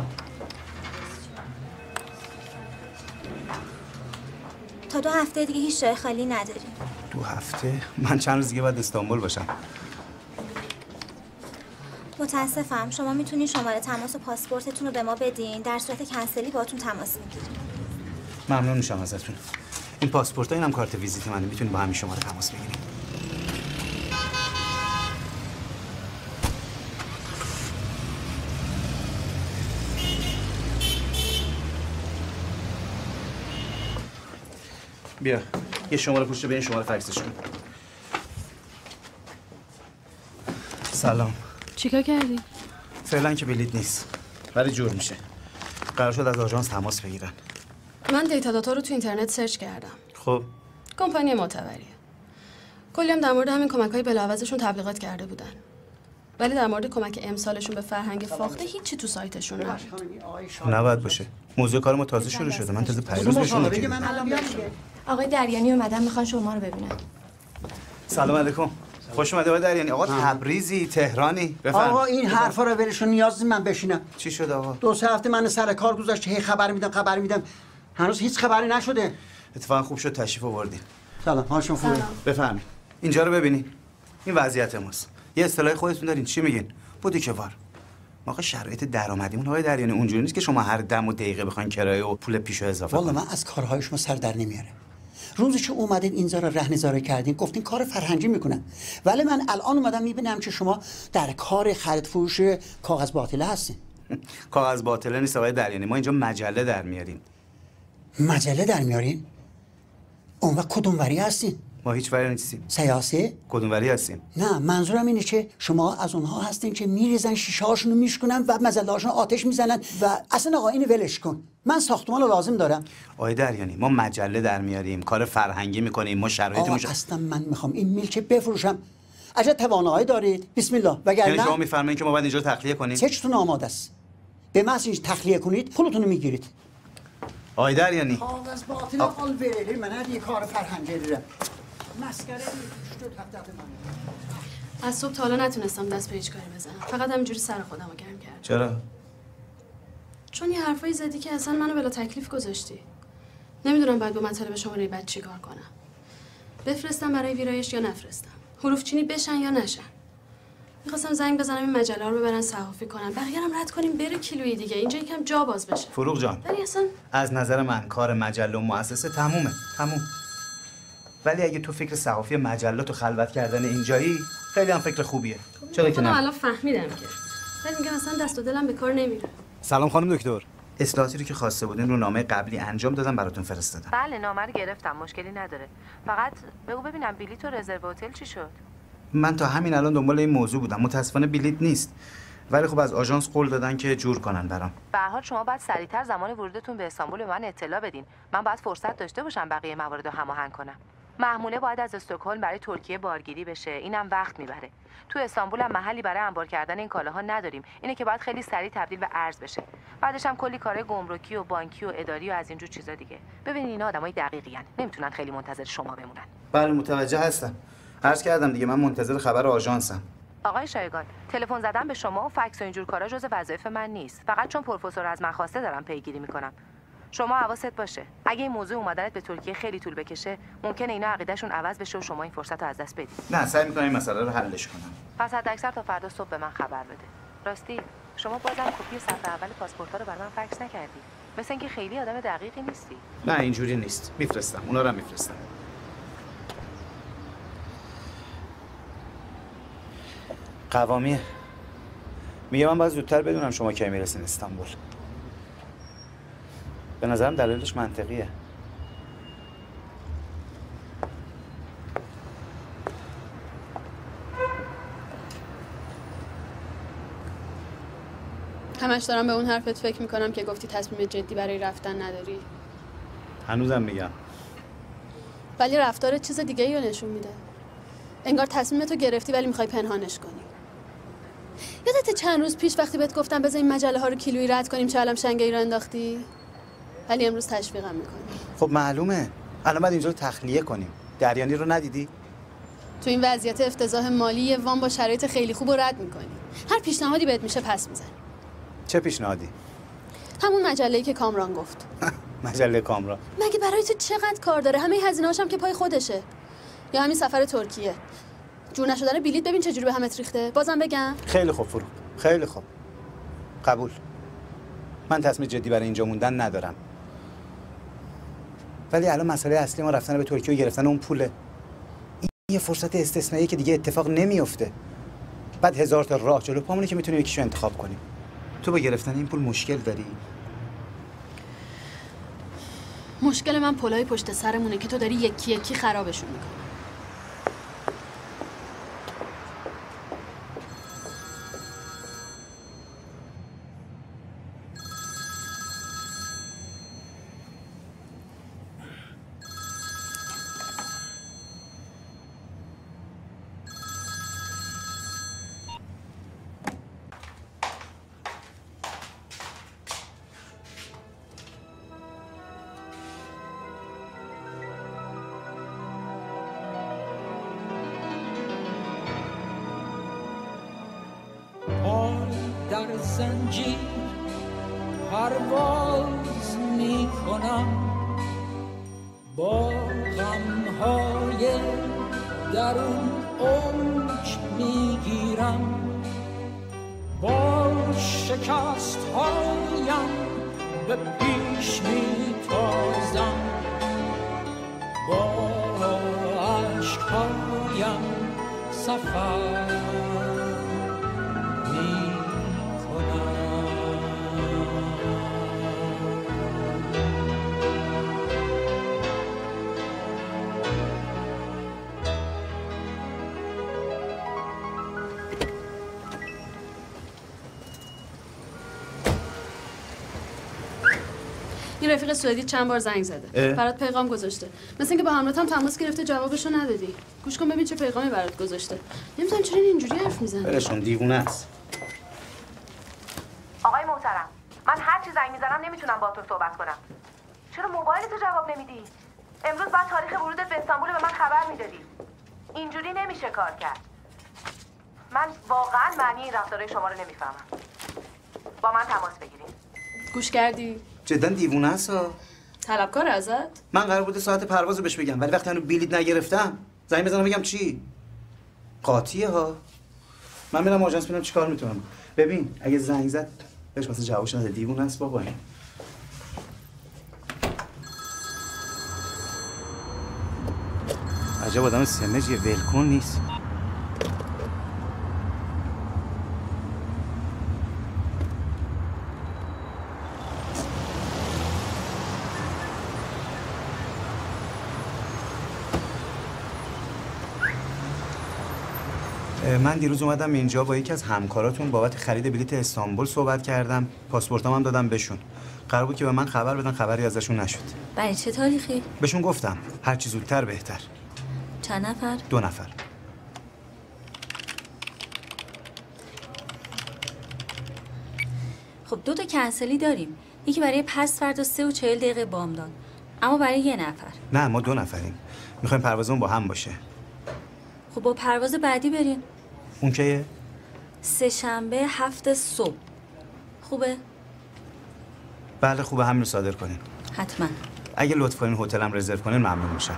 تا 2 هفته دیگه هیچ جای خالی نداریم. 2 هفته؟ من چند روز دیگه باید استانبول باشم. متاسفم. شما میتونین شماره تماس و پاسپورتتون رو به ما بدین. در صورت کنسلی باهاتون تماس میگیریم. ممنون میشم ازتون. این پاسپورت ها اینم کارت ویزیت منه. میتونیم با همین شماره تماس بگیریم. بیا یه شماره پشت به این شماره فکسش کن. سلام. چیکار کردی؟ فعلا که بلیط نیست ولی جور میشه. قرار شد از آژانس تماس بگیرن. من دیتا داتا رو تو اینترنت سرچ کردم. خب کمپانی معتبریه. کلی هم در مورد همین کمک‌های بلاعوضشون تبلیغات کرده بودن. ولی در مورد کمک امسالشون به فرهنگ فاخته هیچی تو سایتشون نبود. نباید باشه. موضوع کار ما تازه شروع شده. من تازه پیروز بهشون میگم. آقای دریانی اومدن میخوان شما رو ببینن. سلام علیکم. خوش اومده آقای دریانی. آقا تبریزی، تهرانی. بفرمایید. آقا این حرفا رو ولشون نیاز من بشینم. چی شد آقا؟ 2-3 هفته من سر کار گذاشت هی خبر میدم. هنوز هیچ خبری نشده. اتفاقا خوب شد تشریف آوردین. سلام، حالشون خوبه؟ بفرمایید. اینجا رو ببینین. این وضعیت ماست. یه اصطلاح خودتون دارین چی میگین؟ بودی که وار. ما آقا شرایط درآمدیمون آقای دریانی اونجوری نیست که شما هر دم و دقیقه بخواین کرایه و پول پیشو اضافه کنین. والا من از کارهای شما سر در نمیاره. روزی که اومدین اینجا رو رهن‌زاره کردین گفتین کار فرهنگی میکنن. ولی من الان اومدم میبینم که شما در کار خرید فروش کاغذ باطله هستین. کاغذ باطله نیست آقای دریانی. ما اینجا مجله در میاریم. مجله در میارین؟ اون وقت کدوم وری هستین؟ ما هیچ وری نیستیم. سیاسی؟ کدوم وری هستیم؟ نه منظورم اینه که شما از اونها هستین که میریزن شیشه هاشونو میشکنن و مجله هاشونو آتش میزنن و اصلا آقا اینو ولش کن. من ساختمان رو لازم دارم. آقای دریانی ما مجله در میاریم، کار فرهنگی میکنیم، ما شرایطمون اصلا من میخوام این میلک بفروشم. عجب توانایی دارید. بسم الله. وگرنه یعنی شما میفرمایید که ما باید اینجا تخلیه کنیم؟ چشتون آماده است. به محض اینکه تخلیه کنید پولتون رو میگیرید. آقای دریانی کاغذ باطل آل بره من یه کار فرهنگی دارم. مسخره از صبح تا حالا نتونستم دست به هیچ کاری بزنم. فقط همینجوری سر خودم رو گرم کردم. چرا؟ چون یه حرفایی زدی که اصلا منو بلا تکلیف گذاشتی. نمیدونم باید با مطالب شماره بعد چی کار کنم. بفرستم برای ویرایش یا نفرستم. حروف چینی بشن یا نشن. میخواستم زنگ بزنم این مجله رو ببرن صحافی کنن. بقیه هم رد کنیم بره کیلویی دیگه. اینجا یکم جا باز بشه. فروغ جان. ولی اصلا از نظر من کار مجله و مؤسسه تموم. ولی اگه تو فکر صحافی مجلات و خلوت کردن اینجایی خیلی هم فکر خوبیه. چرا که نه؟ الان فهمیدم که. ولی میگم مثلا دست و دلم به کار نمیره. سلام خانم دکتر. اصلاحاتی رو که خواسته بودین رو نامه قبلی انجام دادم براتون فرستادم. بله نامه رو گرفتم، مشکلی نداره. فقط بگو ببینم بلیط و رزرو هتل چی شد؟ من تا همین الان دنبال این موضوع بودم. متاسفانه بلیط نیست. ولی خب از آژانس قول دادن که جور کنن برام. به هر حال شما باید سریعتر زمان ورودتون به استانبول به من اطلاع بدین. من باید فرصت داشته باشم بقیه موارد رو هماهنگ کنم. محموله باید از استکهلم برای ترکیه بارگیری بشه. اینم وقت میبره. تو استانبول هم محلی برای انبار کردن این کالاها نداریم. اینه که باید خیلی سریع تبدیل به ارز بشه. بعدش هم کلی کارهای گمرکی و بانکی و اداری و از اینجور چیزا دیگه. ببینید اینا آدمای دقیقین. نمیتونن خیلی منتظر شما بمونن. بله متوجه هستم. عرض کردم دیگه من منتظر خبر آژانسم. آقای شایگان، تلفن زدن به شما و فکس و اینجور کارا جز وظایف من نیست. فقط چون پروفسور از من خواسته دارم پیگیری میکنم. شما حواست باشه. اگه این موضوع اومدنت به ترکیه خیلی طول بکشه، ممکنه اینا عقیدهشون عوض بشه و شما این فرصت رو از دست بدید. نه، سعی می‌کنم این مسئله رو حلش کنم. پس حداکثر تا فردا صبح به من خبر بده. راستی، شما بازم کپی صفحه اول پاسپورت‌ها رو برای من فکس نکردی. مثل اینکه خیلی آدم دقیقی نیستی. نه اینجوری نیست. میفرستم. اونا رو هم میفرستم. قوامیه. میگم من باید زودتر بدونم شما کی میرسین استانبول. به نظرم دلیلش منطقیه. همش دارم به اون حرفت فکر میکنم که گفتی تصمیم جدی برای رفتن نداری. هنوزم میگم. ولی رفتارت چیز دیگه ای رو نشون میده. انگار تصمیمتو گرفتی ولی میخوای پنهانش کنی. یادت چند روز پیش وقتی بهت گفتم بذار این مجله ها رو کیلویی رد کنیم چه علم شنگه‌ای رو انداختی؟ ولی امروز تشویقم میکنی. خب معلومه. الان باید اینجا رو تخلیه کنیم. دریانی رو ندیدی؟ تو این وضعیت افتضاح مالی یه وام با شرایط خیلی خوب رو رد میکنی. هر پیشنهادی بهت میشه پس میزنی. چه پیشنهادی؟ همون مجله‌ای که کامران گفت. مجله کامران. مگه برای تو چقدر کار داره؟ همه هزینه‌هاش هم که پای خودشه. یا همین سفر ترکیه. جور نشدن بلیط ببین چه جوری به همت ریخته. بازم بگم؟ خیلی خوب فروغ. خیلی خوب. قبول. من تصمیم جدی برای اینجا موندن ندارم. ولی الان مسئله اصلی ما رفتن به ترکیه و گرفتن اون پوله. این یه فرصت استثنایی که دیگه اتفاق نمیفته. بعد هزار تا راه جلو پامونه که میتونیم یکیشو انتخاب کنیم. تو با گرفتن این پول مشکل داری؟ مشکل من پلای پشت سرمونه که تو داری یکی یکی خرابشون میکنی. در زنجیر پرواز می کنم با غمهای درون اوج می گیرم با شکست هایم به پیش می تازم با عشق هایم سفر این رفیق سوئدی چند بار زنگ زده. برات پیغام گذاشته. مثل اینکه با همراهت هم تماس گرفته جوابشو ندادی. گوش کن ببین چه پیغامی برات گذاشته. نمی‌دونم چرا اینجوری حرف میزنه. برشون دیوونه است. آقای محترم، من هر چی زنگ میزنم نمیتونم باهاتون صحبت کنم. چرا موبایلتو جواب نمیدی؟ امروز بعد تاریخ ورودت به استانبول به من خبر میدادی. اینجوری نمیشه کار کرد. من واقعا معنی این رفتارهای شما رو نمیفهمم. با من تماس بگیرین. گوش کردی؟ جدا دیوونه است. طلبکار ازت؟ من قرار بوده ساعت پرواز رو بهش بگم ولی وقتی هنوز بلیط نگرفتم زنگ بزنم بگم چی؟ قاطیه ها. من میرم آژانس ببینم چیکار میتونم. ببین اگه زنگ زد بهش مثلا جوابش نده. دیوونه است بابا این. عجب آدم سمجیه ولکن نیست. من دیروز اومدم اینجا با یکی از همکاراتون بابت خرید بلیت استانبول صحبت کردم. پاسپورتام هم دادم بهشون. قرار بود که به من خبر بدن، خبری ازشون نشد. برای چه تاریخی؟ بهشون گفتم هر چی زودتر بهتر. چند نفر؟ 2 نفر. خب 2 تا کنسلی داریم. یکی برای پس فردا 3 و 40 دقیقه بامداد. اما برای 1 نفر. نه ما 2 نفریم. میخوایم پروازمون با هم باشه. خب با پرواز بعدی برین. اون کیه؟ 3 شنبه 7 صبح. خوبه؟ بله خوبه، همین رو صادر کنین. حتما. اگه لطف کنین هتلم رزرو کنین ممنون میشم.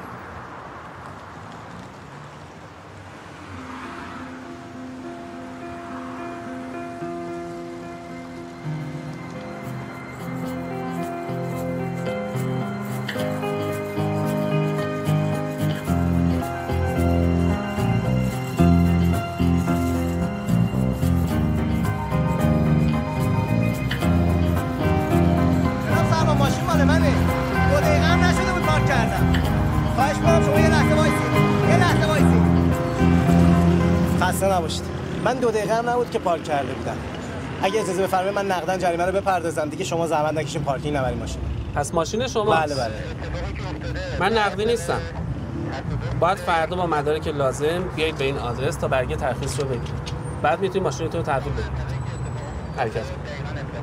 من 2 دقیقه هم نبود که پارک کرده بودم. اگه اجازه بفرمایید من نقدن جریمه رو بپردازم دیگه، شما زحمت نکشین پارکینگ نبرین ماشین. پس ماشین شماست؟ بله. من نقدی نیستم. باید فردا با مدارک لازم بیایید به این آدرس تا برگه ترخیص رو بگیرید. بعد میتونید ماشینتون رو تحویل بدید. حرکت کنید.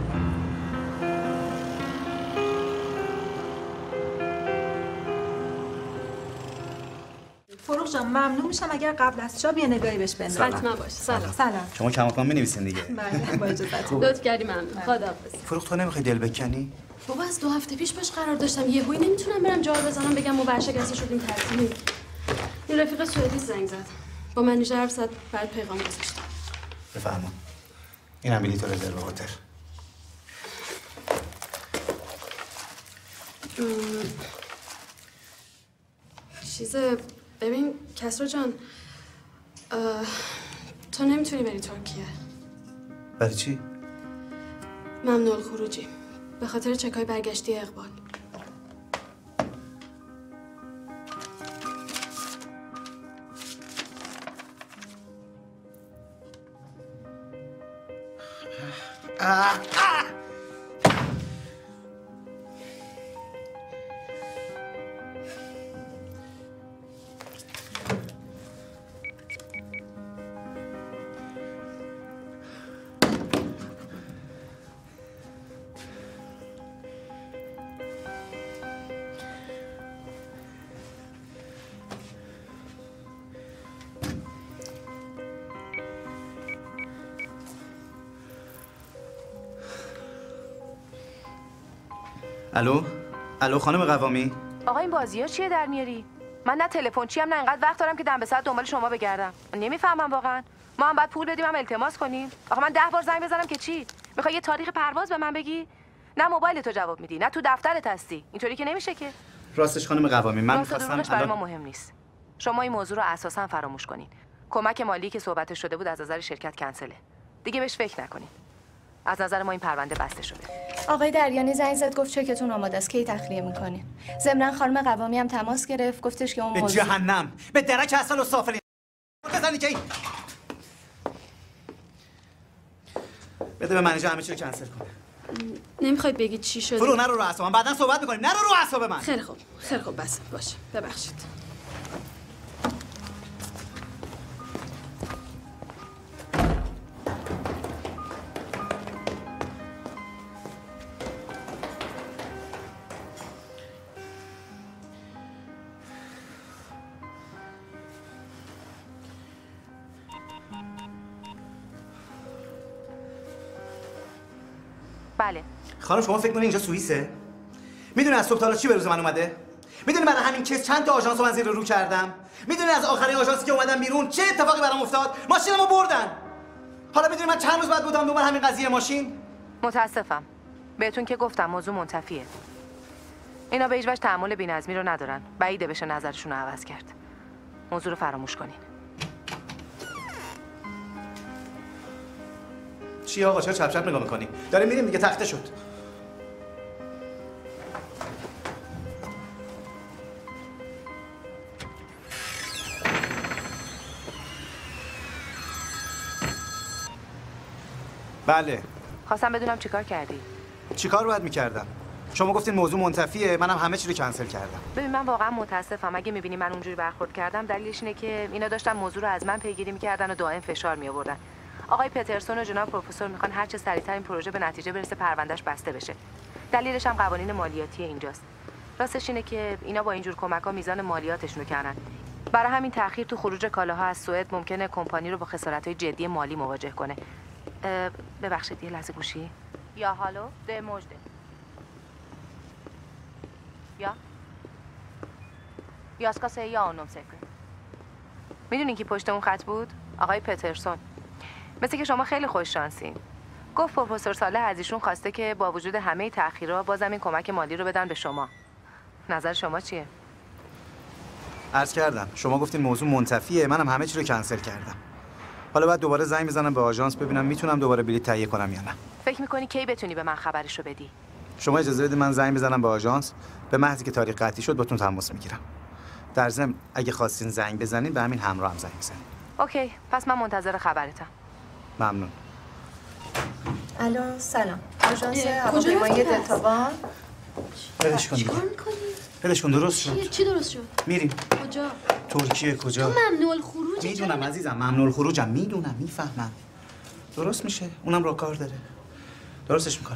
فروغ جان ممنون میشم اگر قبل از شب یه نگاهی بهش بندازم. حتما باشه. سلام. شما کماکان می‌نویسین دیگه. بله با اجازهتون. لطف کردی ممنون. خداحافظ. فروغ تو نمیخوای دل بکنی؟ بابا از 2 هفته پیش باش قرار داشتم، یهویی نمیتونم برم جار بزنم بگم ما ورشکسته شدیم تعطیلی. این رفیق سوئدی زنگ زد. با منیجر حرف زد، بعد پیغام گذاشت. بفرما. اینم بلیط رزرو هتل. ببین کسرا جان، تو نمیتونی بری ترکیه. برای چی؟ ممنوع الخروجی، به خاطر چکای برگشتی اقبال. الو خانم قوامی. آقا این بازی‌ها چیه در میاری؟ من نه تلفن چی هم نه اینقدر وقت دارم که دم به ساعت دنبال شما بگردم. نمیفهمم واقعا. ما هم باید پول بدیم هم التماس کنیم. آخه من 10 بار زنگ بزنم که چی؟ میخوای یه تاریخ پرواز به من بگی؟ نه موبایل تو جواب میدی، نه تو دفترت هستی. اینطوری که نمیشه که. راستش خانم قوامی من می‌خواستم برای ما مهم نیست. شما این موضوع رو اساساً فراموش کنین. کمک مالی که صحبتش شده بود از نظر شرکت کنسله. دیگه بهش فکر نکنین. از نظر ما این پرونده بسته شده. آقای دریانی زنگ زد گفت چکتون آماده است، کی تخلیه میکنین؟ ضمن خانم قوامی هم تماس گرفت، گفتش که اون به جهنم، به درک اصل و سافلین بزنی که بده به منیجر همه چی رو کنسل کنه. نمیخواید بگید چی شده؟ فرو نرو رو اعصابم، بعداً صحبت میکنیم. نرو رو اعصاب من. خیلی خوب بس باشه، ببخشید. بله. خانم شما فکر کنید اینجا سوئیسه؟ میدونی از صبح تا حالا چی به روز من اومده؟ میدونی برای همین کیس چند تا آژانس رو من زیر رو کردم؟ میدونی از آخرین آژانسی که اومدم بیرون چه اتفاقی برام افتاد؟ ماشینمو بردن. حالا میدونی من چند روز بعد بودم دنبال همین قضیه ماشین؟ متاسفم. بهتون که گفتم موضوع منتفیه. اینا به هیچ وجه تحمل بی‌نظمی رو ندارن. بعیده بشه نظرشون رو عوض کرد. موضوع رو فراموش کنین. چی آقا چرا چپ چپ نگاه می‌کنی؟ داریم میریم دیگه، تخته شد. بله. خواستم بدونم چیکار کردی. چیکار باید میکردم؟ شما گفتین موضوع منتفیه، منم همه چی رو کنسل کردم. ببین من واقعا متاسفم. اگه میبینی من اونجوری برخورد کردم دلیلش اینه که اینا داشتن موضوع رو از من پیگیری میکردن و دائم فشار میآوردن. آقای پترسون و جناب پروفسور میخوان هر چه سریعتر این پروژه به نتیجه برسه، پروندهش بسته بشه. دلیلش هم قوانین مالیاتی اینجاست. راستش اینه که اینا با اینجور کمک‌ها میزان مالیاتشون رو کردن. برای همین تأخیر تو خروج کالاها از سوئد ممکنه کمپانی رو با خسارت‌های جدی مالی مواجه کنه. ببخشید یه لحظه گوشی. یا هالو ده مجده. یا ska säga ja honom säkert. میدونین کی پشت اون خط بود؟ آقای پترسون. مثل که شما خیلی خوش شانسین. گفت پروفسور صالح از ایشون خواسته که با وجود همه تأخیرها بازم این کمک مالی رو بدن به شما. نظر شما چیه؟ عرض کردم شما گفتین موضوع منتفیه، منم همه چی رو کنسل کردم. حالا بعد دوباره زنگ بزنم به آژانس ببینم میتونم دوباره بلیط تهیه کنم یا نه. فکر می‌کنی کی بتونی به من خبرش رو بدی؟ شما اجازه بدید من زنگ بزنم به آژانس، به محضی که تاریخ قطعی شد باتون تماس میگیرم. در ضمن اگه خواستین زنگ بزنین به همین همراه هم زنگ بزنین. اوکی، پس من منتظر خبرتم. ممنون. الو سلام. آژانس هواپیمایی دلتاوان. ولش کن. چیکار می‌کنی؟ ولش کن درست شد. چی درست شد؟ میریم. کجا؟ ترکیه کجا؟ تو ممنوع الخروج. میدونم عزیزم، ممنوع الخروجم، میدونم، میفهمم. درست میشه. اونم رو کار داره. درستش میکنم.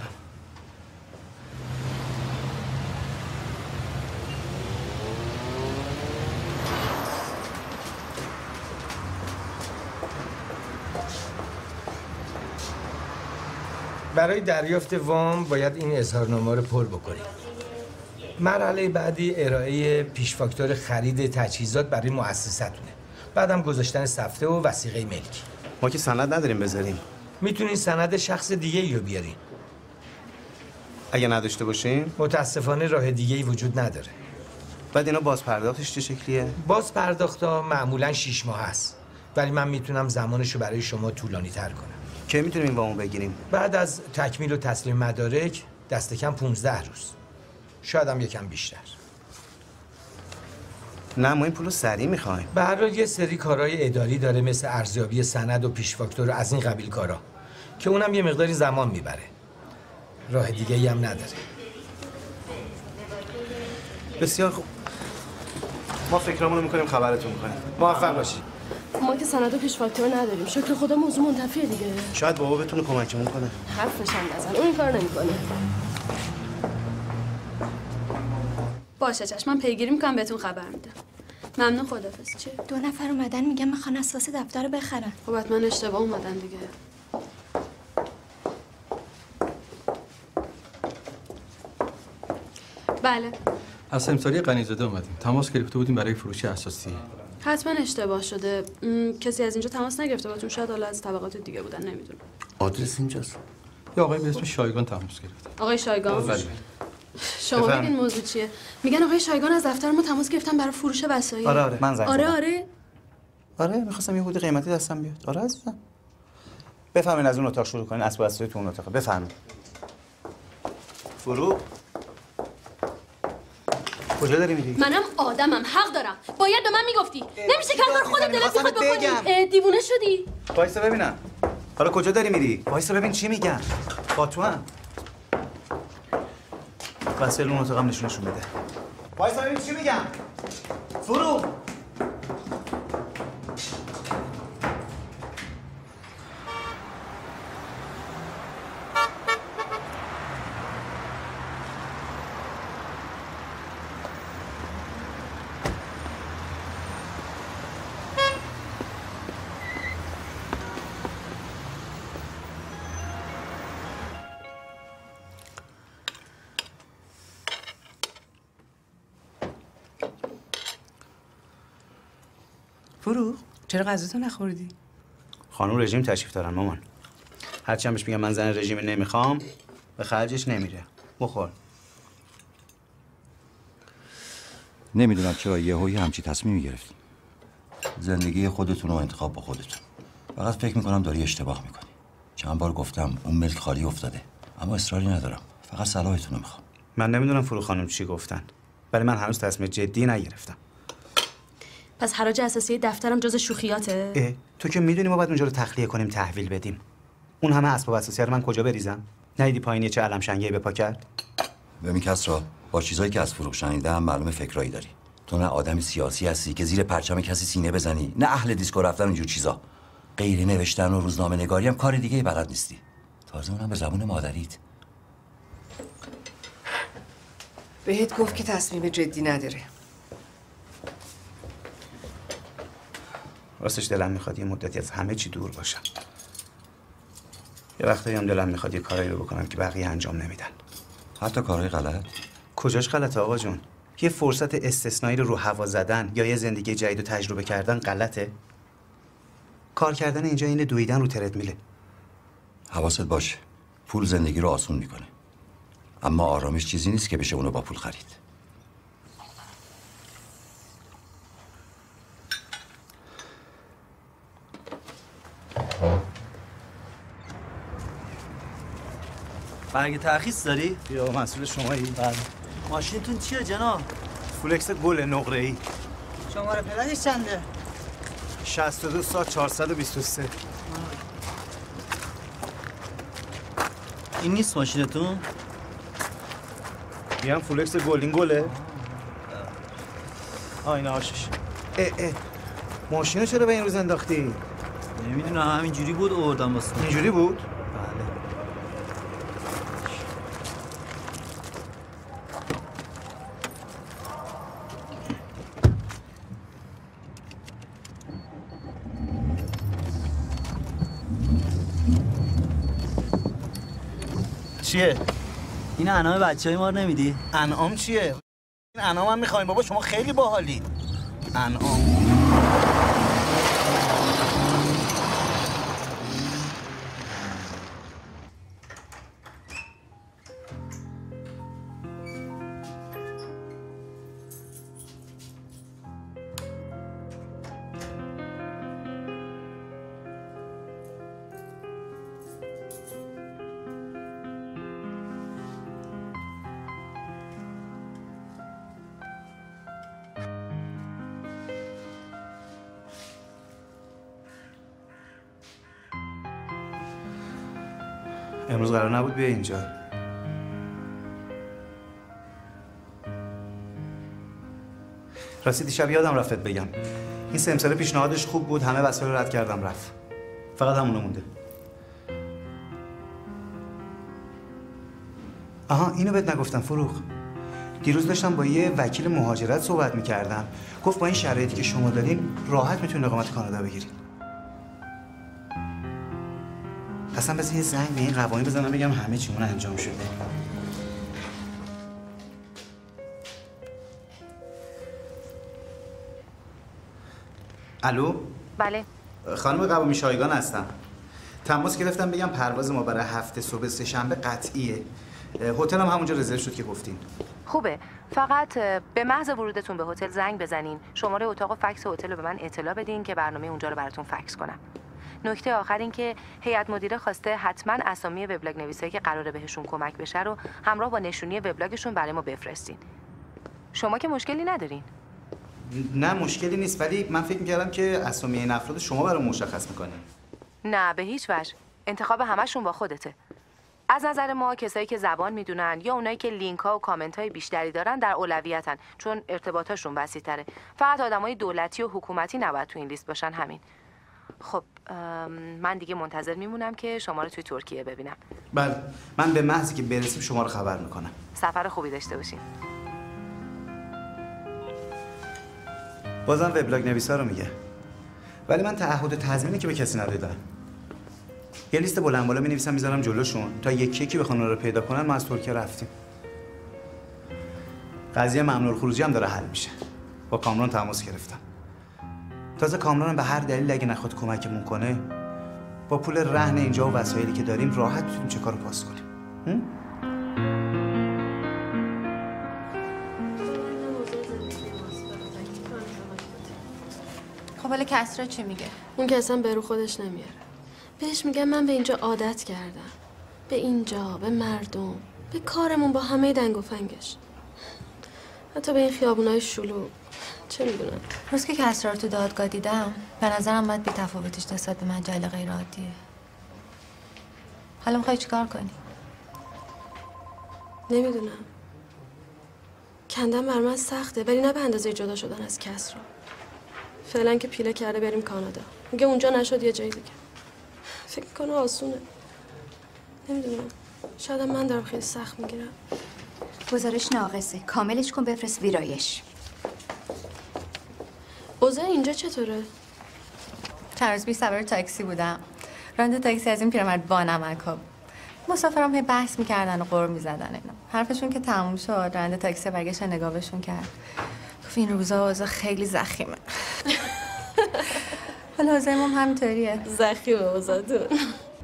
برای دریافت وام باید این اظهارنامه رو پر بکنیم. مرحله بعدی ارائه پیش فاکتور خرید تجهیزات برای مؤسستتونه. بعدم گذاشتن سفته و وثیقه ملکی. ما که سند نداریم بذاریم. میتونین سند شخص دیگه‌ای رو بیارین. اگه نداشته باشیم؟ متاسفانه راه دیگه‌ای وجود نداره. بعد اینا باز پرداختش چه شکلیه؟ باز پرداخت‌ها معمولاً 6 ماه است. ولی من میتونم زمانش رو برای شما طولانی تر کنم. کی میتونیم این وامو بگیریم؟ بعد از تکمیل و تسلیم مدارک دست کم 15 روز. شاید هم یکم بیشتر. نه ما این پولو سریع میخوایم. به هر حال یه سری کارهای اداری داره مثل ارزیابی سند و پیش فاکتور از این قبیل کارا که اونم یه مقداری زمان میبره. راه دیگه ای هم نداره. بسیار خوب. ما فکرامونو میکنیم خبرتون میکنیم. موفق باشید. ما که سند و پیش فاکتور نداریم. شکر خدا موضوع منتفیه دیگه. شاید بابا بتونه کمکمون کنه. حرفش هم نزن. اون کار نمیکنه. باشه چشم، من پیگیری میکنم بهتون خبر میدم. ممنون، خدافظ. چه؟ 2 نفر اومدن میگن میخوان اساس دفتر رو بخرن. خب حتما اشتباه اومدن دیگه. بله. از سمساری غنی‌زاده اومدیم. تماس گرفته بودیم برای فروش اساسی. حتما اشتباه شده. کسی از اینجا تماس نگرفته باتون، شاید حالا از طبقات دیگه بودن، نمیدونم. آدرس اینجاست. یه آقای به اسم شایگان تماس گرفته. آقای شایگان؟ بله. شما ببین موضوع چیه؟ میگن آقای شایگان از دفتر ما تماس گرفتن برای فروش وسایل. آره من زنگ آره می‌خواستم یه حدود قیمتی دستم بیاد. آره عزیزم. بفهمین از اون اتاق شروع کنین. اسباب بازی تو اون اتاق. بفهمین. فرو کجا داری میری؟ منم آدمم، حق دارم. باید به من میگفتی. نمیشه که کار خودت دلت میخواد بکنی. دیوونه شدی؟ وایسا ببینم. حالا کجا داری میری؟ وایسا ببین چی میگن. با تو هم. وسایل اون اتاقم نشونشون بده. وایسا ببین چی میگن. فرو فروغ چرا غذاتو نخوردی؟ خانم رژیم تشریف دارن مامان. هرچی همش میگم من زن رژیمی نمیخوام به خرجش نمیره. بخور. نمیدونم چرا یهویی همچی تصمیمی گرفتیم. زندگی خودتون رو انتخاب با خودتون. فقط فکر میکنم داری اشتباه میکنی. چند بار گفتم اون ملک خالی افتاده، اما اصراری ندارم. فقط صلاحتون رو میخوام. من نمیدونم فرو خانم چی گفتن، ولی من هنوز تصمیم جدی نگرفتم. پس حراج اساسی دفترم جز شوخیاته؟ تو که میدونی ما باید اونجا رو تخلیه کنیم، تحویل بدیم. اون همه اسباب اساسی رو من کجا بریزم؟ ندیدی پایین چه علم شنگی به پا کرد؟ ببین کسرا، با چیزایی که از فروغ شنیدم معلومه فکرایی داری. تو نه آدم سیاسی هستی که زیر پرچم کسی سینه بزنی، نه اهل دیسکو رفتن اینجور چیزا. غیر نوشتن و روزنامه نگاری هم کار دیگه بلد نیستی. تازه اونم به زبون مادریت. بهت گفت که تصمیم جدی نداره. راستش دلم میخواد یه مدتی از همه چی دور باشم. یه وقتایی هم دلم میخواد یه کارایی رو بکنم که بقیه انجام نمیدن. حتی کارهای غلط؟ کجاش غلطه آقا جون؟ یه فرصت استثنایی رو هوا زدن یا یه زندگی جدید رو تجربه کردن غلطه؟ کار کردن اینجا اینه دویدن رو تردمیله. حواست باشه. پول زندگی رو آسون میکنه. اما آرامش چیزی نیست که بشه اونو با پول خرید. برگ ترخیص داری؟ یا مسئول شمایی؟ بله. ماشینتون چیه جناب؟ فولکس گل نقره‌ای. شماره پلنش چنده؟ 62 ساعت 423. این نیست ماشینتون؟ میگم فولکس گل این گله؟ این آشش. ماشینو چرا به این روز انداختی؟ نمیدونم همینجوری بود آوردم واسه. اینجوری بود؟ بله. چیه؟ این انعام بچه‌های ما رو نمیدی؟ انعام چیه؟ این انعام هم میخوایم بابا، شما خیلی باحالین. انعام امروز قرار نبود بیا اینجا. راستی دیشب یادم رفت بگم این سمسار پیشنهادش خوب بود، همه وسایل رو رد کردم رفت. فقط همونه مونده. آها اینو بهت نگفتم فروغ. دیروز داشتم با یه وکیل مهاجرت صحبت میکردم. گفت با این شرایطی که شما دارین راحت میتونین اقامت کانادا بگیرین. اصلا بذار یه زنگ به این قوانین بزنم بگم همه چیمون انجام شده. الو؟ بله. خانم قوامی شایگان هستم. تماس گرفتم بگم پرواز ما برای هفته صبح سه‌شنبه قطعیه. هتل هم همونجا رزرو شد که گفتین. خوبه. فقط به محض ورودتون به هتل زنگ بزنین. شماره اتاق و فکس هتل رو به من اطلاع بدین که برنامه اونجا رو براتون فکس کنم. نکته آخر این که هیئت مدیره خواسته حتما اسامی وبلاگ نویسایی که قراره بهشون کمک بشه رو همراه با نشونی وبلاگشون برای ما بفرستین. شما که مشکلی ندارین؟ نه مشکلی نیست، ولی من فکر می‌کردم که اسامی این افراد شما برام مشخص می‌کنین. نه به هیچ وجه. انتخاب همشون با خودته. از نظر ما کسایی که زبان میدونن یا اونایی که لینک ها و کامنت های بیشتری دارن در اولویتن، چون ارتباطاشون وسیع‌تره. فقط آدمای دولتی و حکومتی نباید تو این لیست باشن. همین. خب من دیگه منتظر میمونم که شما رو توی ترکیه ببینم. بله من به محضی که برسیم شما رو خبر میکنم. سفر خوبی داشته باشین. بازم وبلاگ نویسا رو میگه، ولی من تعهد تضمینی که به کسی ندادم. یه لیست بلند بالا می‌نویسم میذارم جلوشون تا یکی یکی بخوان رو پیدا کنن. ما از ترکیه رفتیم. قضیه ممنوع الخروجی هم داره حل میشه. با کامران تماس گرفتم. تازه کامران به هر دلیل اگه نخواد کمکمون کنه با پول رهن اینجا و وسایلی که داریم راحت میتونیم چه کارو پاس کنیم. خب ولی کسرا چی میگه؟ اون که اصلا به رو خودش نمیاره. بهش میگم من به اینجا عادت کردم. به اینجا، به مردم، به کارمون با همه دنگ و فنگش. حتی به این خیابونای شلوغ. چه میدونم. روز که کسرا رو تو دادگاه دیدم به نظرم باید بی‌تفاوتیش نسبت به مجله غیر عادیه. حالا میخوای چیکار کنی؟ نمیدونم. کندن بر من سخته ولی نه به اندازه جدا شدن از کسرا. فعلا که پیله کرده بریم کانادا. میگه اونجا نشد یه جای دیگه. فکر میکنه آسونه. نمیدونم. شاید من دارم خیلی سخت میگیرم. گزارش ناقصه. کاملش کن بفرست ویرایش. اوضاع اینجا چطوره؟ چند روز پیش سوار تاکسی بودم. راننده تاکسی از این پیرمرد بانمک‌ها. مسافرام هی بحث میکردن و غر میزدن اینا. حرفشون که تموم شد راننده تاکسی برگشت نگاهشون کرد. گفت این روزا اوضاع خیلی زخیمه. حالا اوضاعم هم همینطوریه. زخیمه اوضاعتون.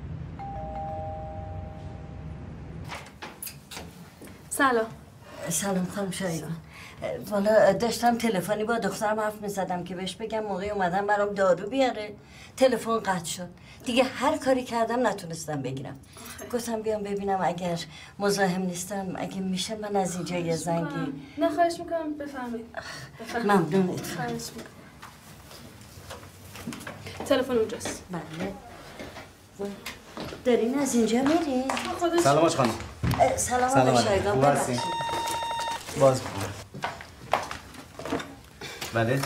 سلام. سلام خانم شایگان. والا داشتم تلفنی با دخترم حرف می‌زدم که بهش بگم موقعی اومدم برام دارو بیاره. تلفن قطع شد. دیگه هر کاری کردم نتونستم بگیرم. گفتم بیام ببینم اگر مزاحم نیستم اگه میشه من از اینجا یه زنگی. نه خواهش میکنم بفرمایید. ممنونت. خواهش میکنم. تلفن اونجاست. بله. دارین از اینجا میری؟ سلام آج خانم. سلام آقای شایگان. ببخشید. باز بله.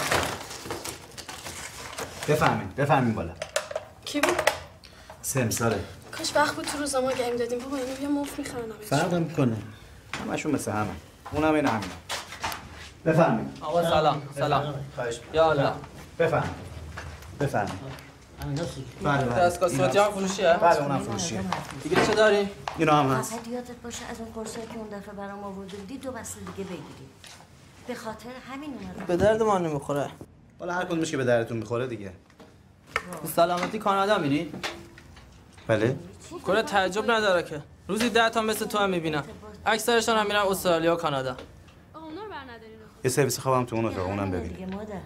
بفهمین بالا. کی بود؟ سمساره. کاش وقت بود تو روزنامه گیم دادیم. بابا اینو بیا مفت میخرن. فرق میکنه. همشون مثل همه. اونم این همین. بفهمین. آقا سلام. خواهش یا الله. بفهمین. بله. دستگاه صوتی هم فروشیه؟ بله اونم فروشیه. دیگه چه داری؟ اینا هم هست. فقط یادت باشه از اون قرصایی که اون دفعه برام آورده بودی 2 بسته دیگه بگیری. به خاطر همین اومدم. به درد ما نمیخوره. حالا هر کدومش که به دردتون میخوره دیگه. به سلامتی کانادا میری؟ بله. کره تعجب نداره که روزی 10 تا مثل تو هم میبینم. اکثرشون هم میرن استرالیا و کانادا. یه سرویس خوابم تو اون اتاق اونم ببین. دیگه مادر.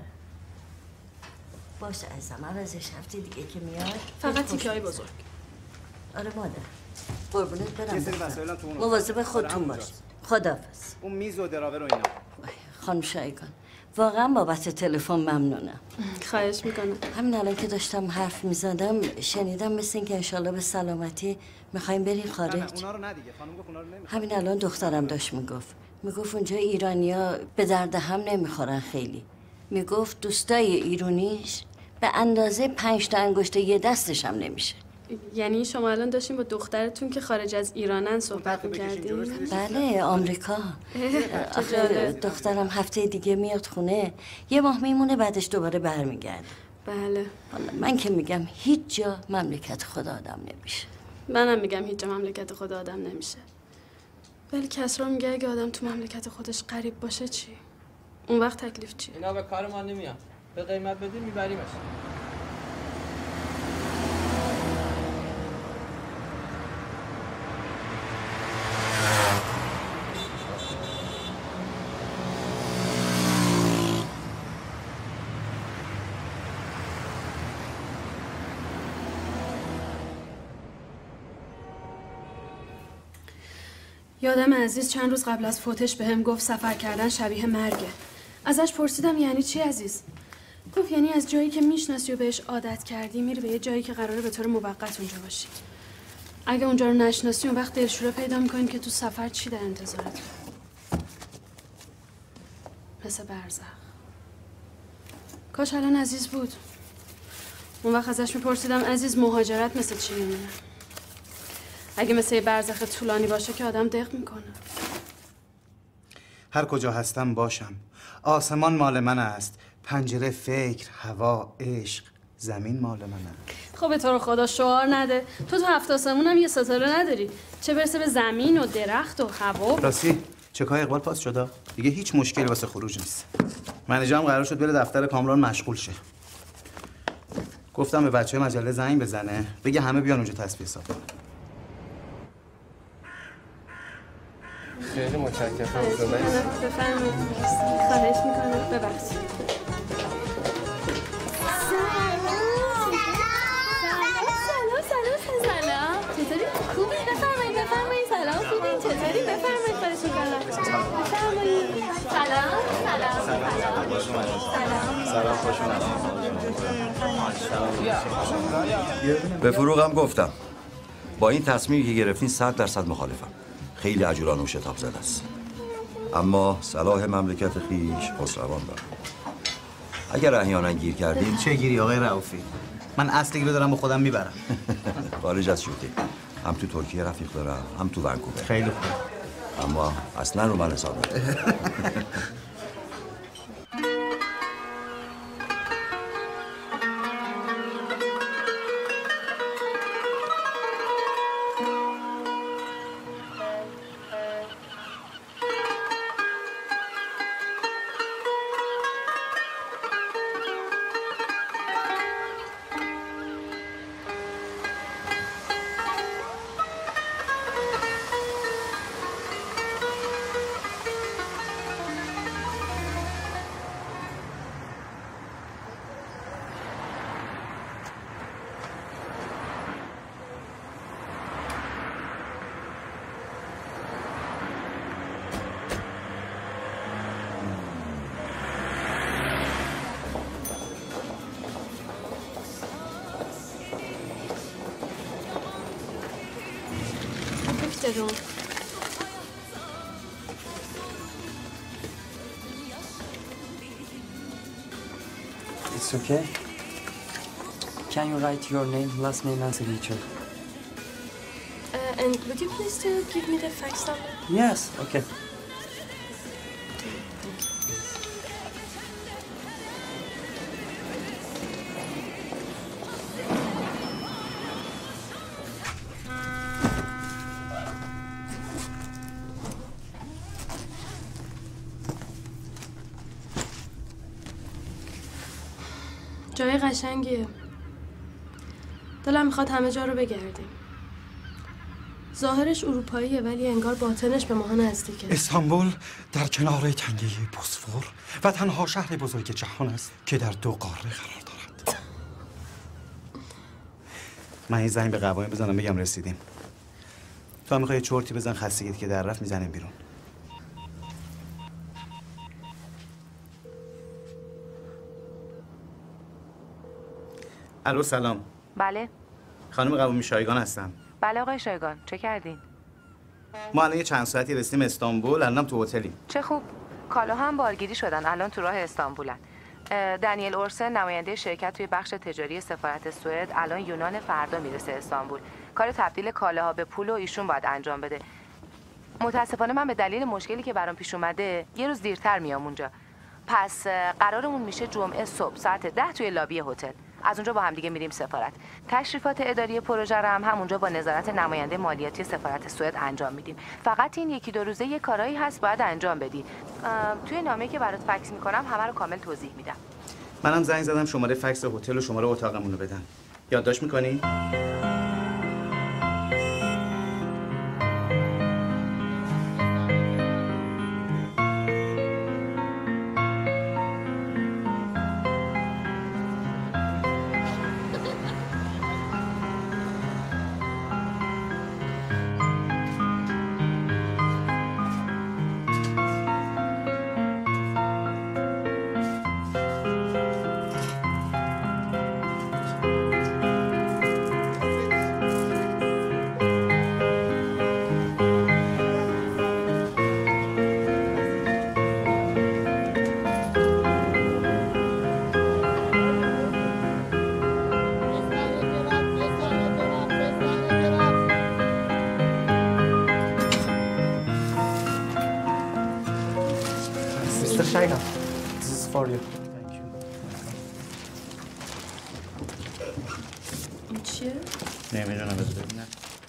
باشه عزیزم عوضش هفته دیگه که میاد. فقط تیکه‌های بزرگ. آره مادر. قربونت برم. یه سری وسایلم تو اون مواظب خودتون باش. خداحافظ. اون میز و دراور و اینا. خانم شایگان واقعا بابت تلفن ممنونم. خواهش میکنم. همین الان که داشتم حرف میزدم شنیدم مثل اینکه انشالله به سلامتی میخوایم بریم خارج. اونا رو ندیگه خانم گفت اونا رو نمیخوام. همین الان دخترم داشت میگفت اونجا ایرانیا به درد هم نمیخورن خیلی. میگفت دوستای ایرونیش به اندازه 5 تا انگشت یه دستش هم نمیشه. یعنی شما الان داشتین با دخترتون که خارج از ایرانن صحبت می‌کردین؟ بله آمریکا. آخه دخترم هفته دیگه میاد خونه 1 ماه میمونه بعدش دوباره برمیگرده. بله. من که میگم هیچ جا مملکت خدا آدم نمیشه. منم میگم هیچ جا مملکت خدا آدم نمیشه. ولی کسرا میگه اگه آدم تو مملکت خودش غریب باشه چی؟ اون وقت تکلیف چی؟ اینا به کار ما نمیان. به قیمت بدیم میبریمش. یادم عزیز چند روز قبل از فوتش بهم گفت سفر کردن شبیه مرگه. ازش پرسیدم یعنی چی عزیز؟ گفت یعنی از جایی که میشناسی و بهش عادت کردی میری به یه جایی که قراره به طور موقت اونجا باشی. اگه اونجا رو نشناسی اون وقت دلشوره پیدا میکنیم که تو سفر چی در انتظارت. مثل برزخ. کاش الان عزیز بود. اون وقت ازش میپرسیدم عزیز مهاجرت مثل چی میمونه؟ اگه مثل یه برزخ طولانی باشه که آدم دق میکنه. هر کجا هستم باشم. آسمان مال من است. پنجره فکر، هوا، عشق، زمین مال منه. خب تو رو خدا شعار نده. تو 7 آسمون هم یه ستاره نداری. چه برسه به زمین و درخت و هوا. راستی چکای اقبال پاس شده؟ دیگه هیچ مشکلی واسه خروج نیست. منیجرم قرار شد بره دفتر کامران مشغول شه. گفتم به بچه مجله زنگ بزنه بگه همه بیان اونجا تصفیه حساب کنن. خیلی متشکرم. بفرمایید. خواهش میکنم. ببخشید. سلام. چطوری؟ خوبی؟ بفرمایید. سلام خوبی؟ چطوری؟ بفرمایید. خواهش میکنم. بفرمایید. سلام خوش اومدید. به فروغم گفتم با این تصمیمی که گرفتین 100% مخالفم. خیلی عجولانه و شتاب زده است. اما صلاح مملکت خیش خسروان دارم. اگر احیانا گیر کردین چه گیری آقای رؤوفی؟ من اصل گیری دارم با خودم میبرم. خارج از شوخی. هم تو ترکیه رفیق دارم، هم تو ونکوور. خیلی خوب. اما اصلا رو من حساب نکن. It's okay. Can you write your name, last name and signature? And would you please still give me the fax number? Yes, okay. جای قشنگیه. دلم میخواد همه جا رو بگردیم. ظاهرش اروپاییه ولی انگار باطنش به ماها نزدیکه. استانبول در کنار تنگه بوسفور و تنها شهر بزرگ جهان است که در 2 قاره قرار دارد. من این زنگ به قوامی بزنم بگم رسیدیم. تو هم میخوای چرتی بزن خستگیت که در رفت میزنیم بیرون. الو سلام. بله. خانم قوامی شایگان هستم. بله آقای شایگان، چه کردین؟ ما الان یه چند ساعتی رسیدیم استانبول، الانم تو هتلیم. چه خوب. کالا هم بارگیری شدن، الان تو راه استانبولن. دنیل اورسن نماینده شرکت توی بخش تجاری سفارت سوئد الان یونان، فردا میرسه استانبول. کار تبدیل کالاها به پول و ایشون باید انجام بده. متاسفانه من به دلیل مشکلی که برام پیش اومده یه روز دیرتر میام اونجا. پس قرارمون میشه جمعه صبح ساعت 10 توی لابی هتل. از اونجا با هم دیگه میریم سفارت. تشریفات اداری پروژه رو هم همونجا با نظارت نماینده مالیاتی سفارت سوئد انجام میدیم. فقط این 1-2 روزه یه کارایی هست باید انجام بدی. توی نامه‌ای که برات فکس میکنم همه رو کامل توضیح میدم. منم زنگ زدم شماره فکس هتل و شماره اتاقمون رو بدن. یادداشت میکنی؟ Shaina, this is for you. این چیه؟ نمیدونم بذار ببینم.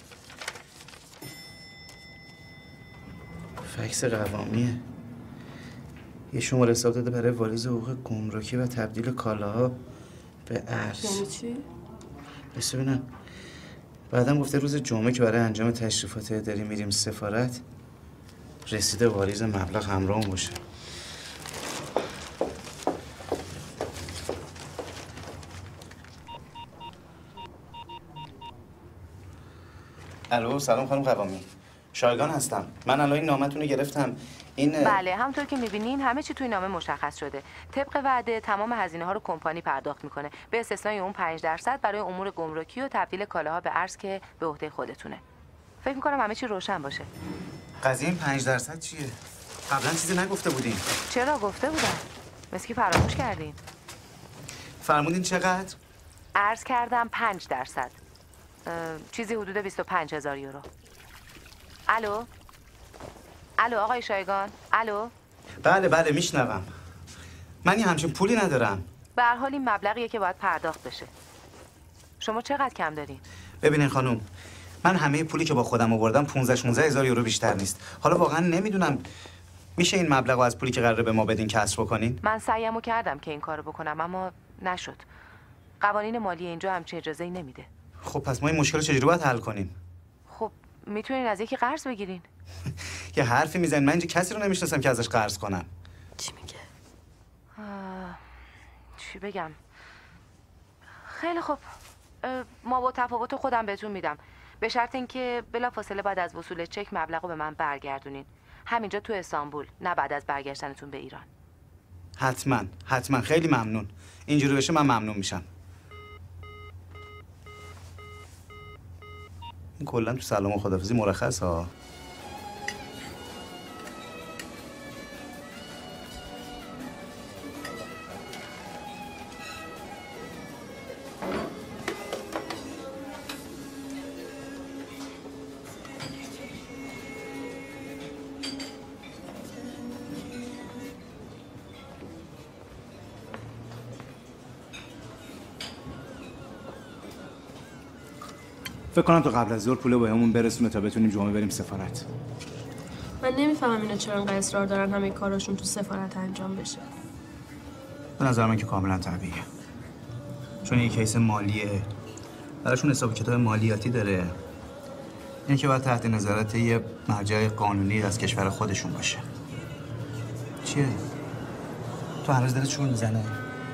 فکس قوامیه. یه شماره حساب داده برای واریز حقوق گمرکی و تبدیل کالاها به ارز. یعنی چی؟ بس ببینم. بعدم گفته روز جمعه که برای انجام تشریفات اداری میریم سفارت رسیده واریز مبلغ همراهمون باشه. الو سلام خانم قوامی. شایگان هستم. من الان این نامتون رو گرفتم. این بله، همونطور که می‌بینین همه چی توی نامه مشخص شده. طبق وعده تمام هزینه‌ها رو کمپانی پرداخت میکنه، به استثنای اون 5% برای امور گمرکی و تبدیل کالاها به ارز که به عهده خودتونه. فکر می‌کنم همه چی روشن باشه. قضیه این 5% چیه؟ قبلا چیزی نگفته بودین. چرا گفته بودم؟ مثل که فراموش کردین. فرمودین چقدر؟ عرض کردم 5%. چیزی حدود 25,000 یورو. الو؟ الو آقای شایگان؟ الو؟ بله میشنوم. من یه همچین پولی ندارم. به هر حال این مبلغیه که باید پرداخت بشه. شما چقدر کم دارین؟ ببینین خانم، من همه پولی که با خودم آوردم 15 هزار یورو بیشتر نیست. حالا واقعا نمیدونم میشه این مبلغ رو از پولی که قراره به ما بدین کسر بکنین؟ من سعیمو کردم که این کارو بکنم اما نشد. قوانین مالی اینجا همچین اجازه‌ای نمیده. خب پس ما این مشکل رو چجوری باید حل کنیم؟ خب میتونین از یکی قرض بگیرین. یه حرفی میزنین، من اینجا کسی رو نمیشناسم که ازش قرض کنم. چی میگه؟ چی بگم؟ خیلی خوب، ما با تفاوت خودم بهتون میدم، به شرط اینکه بلافاصله بعد از وصول چک مبلغ رو به من برگردونین. همینجا تو استانبول، نه بعد از برگشتنتون به ایران. حتما خیلی ممنون. اینجوری بشه من ممنون میشم. این کلا تو سلام و خدافظی مرخص ها. فکر کنم تا قبل از ظهر پول بهمون برسونه تا بتونیم جمعه بریم سفارت. من نمیفهمم اینا چرا انقدر اصرار دارن همه کاراشون تو سفارت انجام بشه. به نظر من که کاملا طبیعیه. چون این کیس مالیه. براشون حساب کتاب مالیاتی داره. این که باید تحت نظارت یه مرجع قانونی از کشور خودشون باشه. چیه؟ تو هنوز دلت چون میزنه؟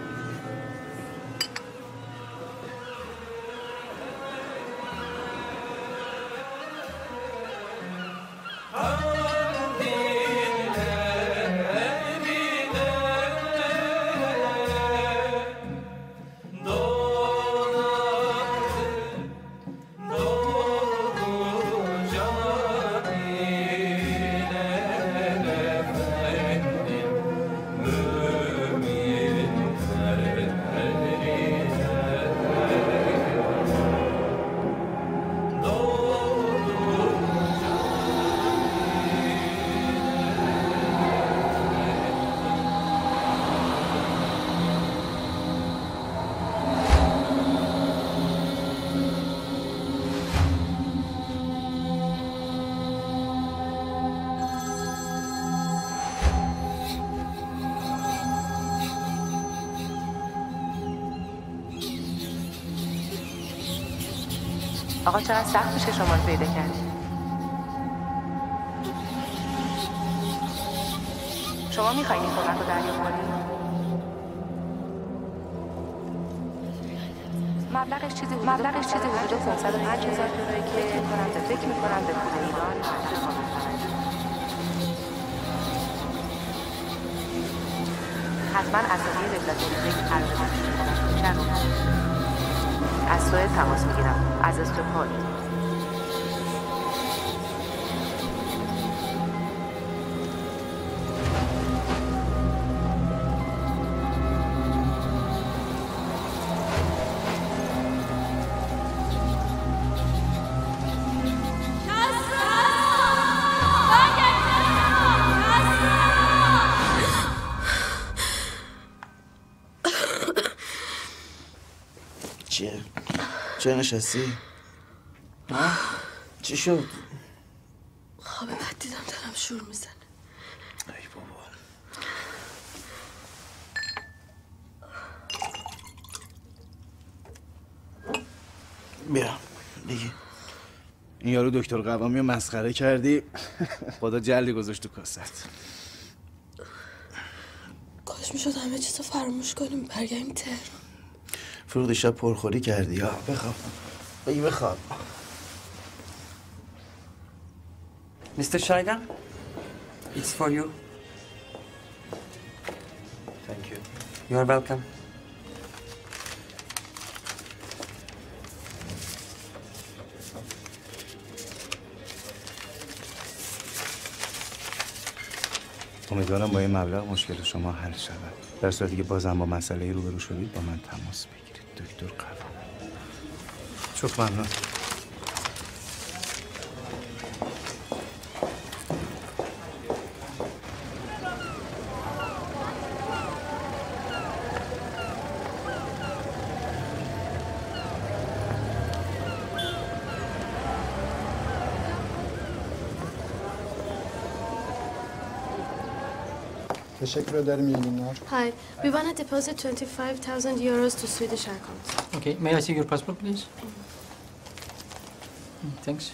آقا چقدر سخت میشه شما رو پیدا کرد. شما میخواین این کمک رو دریافت کنید؟ مبلغش چیزی حدود 505,000 یورویی که فکر میکنم به پول ایران حتما اسامی دفلاتوری که قرار باشه از سوی تماس میگیرم از استکهلم. چه نشستی؟ ها؟ چی شد؟ خواب بد دیدم دارم شور میزنه. ای بابا. بیا دیگه. این یارو دکتر قوامی رو مسخره کردی. خدا جلدی گذاشت تو کاست. کاش میشد همه چیزو فراموش کنیم برگردیم تهران. فرود شب پرخوری کردی یا بخواب. بگی بخواب. Mr. Shaidan, it's for you. Thank you. You are welcome. امیدوارم با این مبلغ مشکل شما حل شود. در صورتی که بازم با مسئله روبرو شدید با من تماس بگیرید. دکتر قوام. çok ممنون. تشکر ederim, iyi günler. Hi, we want to deposit 25,000 euros to Swedish account. Okay, may I see your passport, please? Thanks.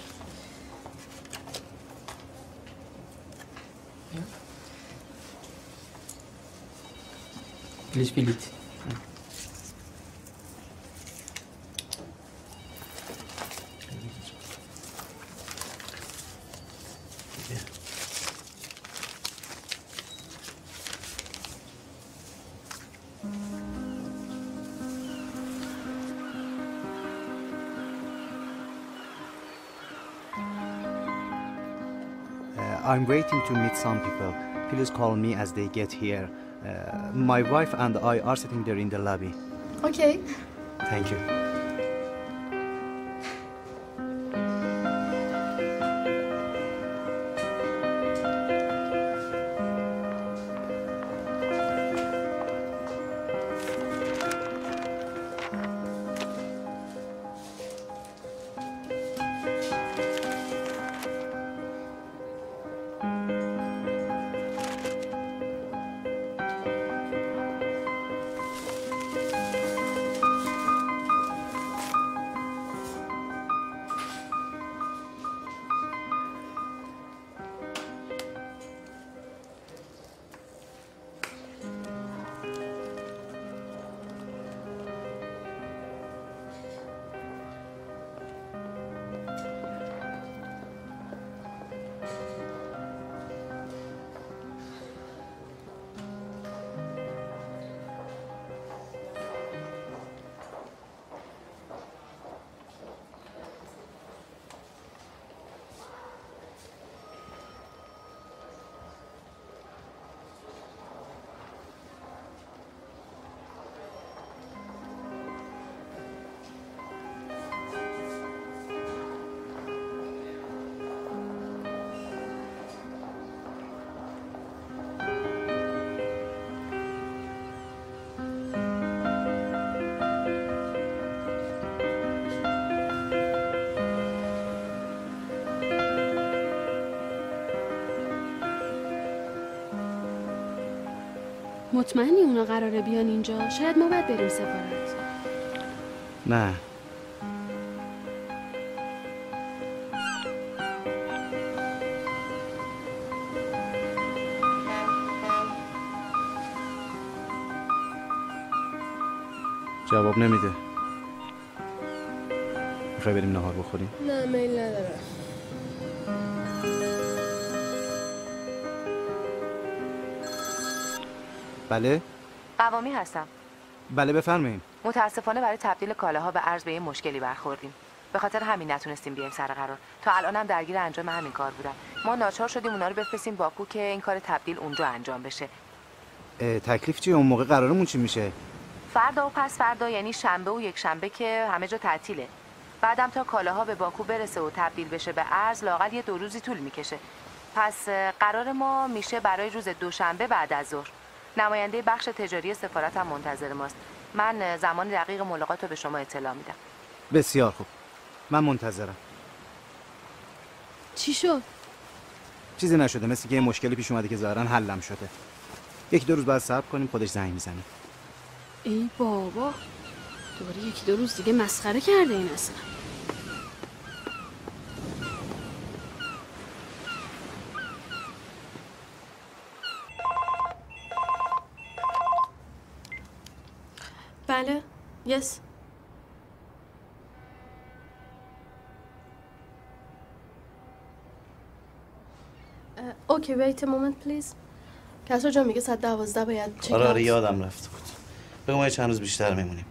Yeah. Please fill it. I'm waiting to meet some people. Please call me as they get here. My wife and I are sitting there in the lobby. Okay. Thank you. مطمئنی اونا قراره بیان اینجا؟ شاید ما باید بریم سفارت. نه. جواب نمیده. میخوای بریم نهار بخوریم؟ نه میل ندارم. بله؟ قوامی هستم. بله بفرمایید. متاسفانه برای تبدیل کالاها به ارز به یه مشکلی برخوردیم. به خاطر همین نتونستیم بیایم سر قرار. تا الانم درگیر انجام همین کار بودم. ما ناچار شدیم اونا رو بفرستیم باکو که این کار تبدیل اونجا انجام بشه. تکلیف چیه؟ اون موقع قرارمون چی میشه؟ فردا و پس فردا، یعنی شنبه و یک شنبه که همه جا تعطیله. بعدم تا کالاها به باکو برسه و تبدیل بشه به ارز لااقل یه 2 روزی طول میکشه. پس قرار ما میشه برای روز دوشنبه بعد از ظهر. نماینده بخش تجاری سفارت هم منتظر ماست. من زمان دقیق ملاقات رو به شما اطلاع میدم. بسیار خوب. من منتظرم. چی شد؟ چیزی نشده، مثل که یه مشکلی پیش اومده که ظاهرا حلم شده. 1-2 روز بعد صبر کنیم، خودش زنگ میزنه. ای بابا، دوباره 1-2 روز دیگه مسخره کرده این اصلا. بله، یس. Okay, wait a moment please. کسرا جان میگه ساعت 12 باید چک آره یادم رفته بود. بگو ما چند روز بیشتر میمونیم.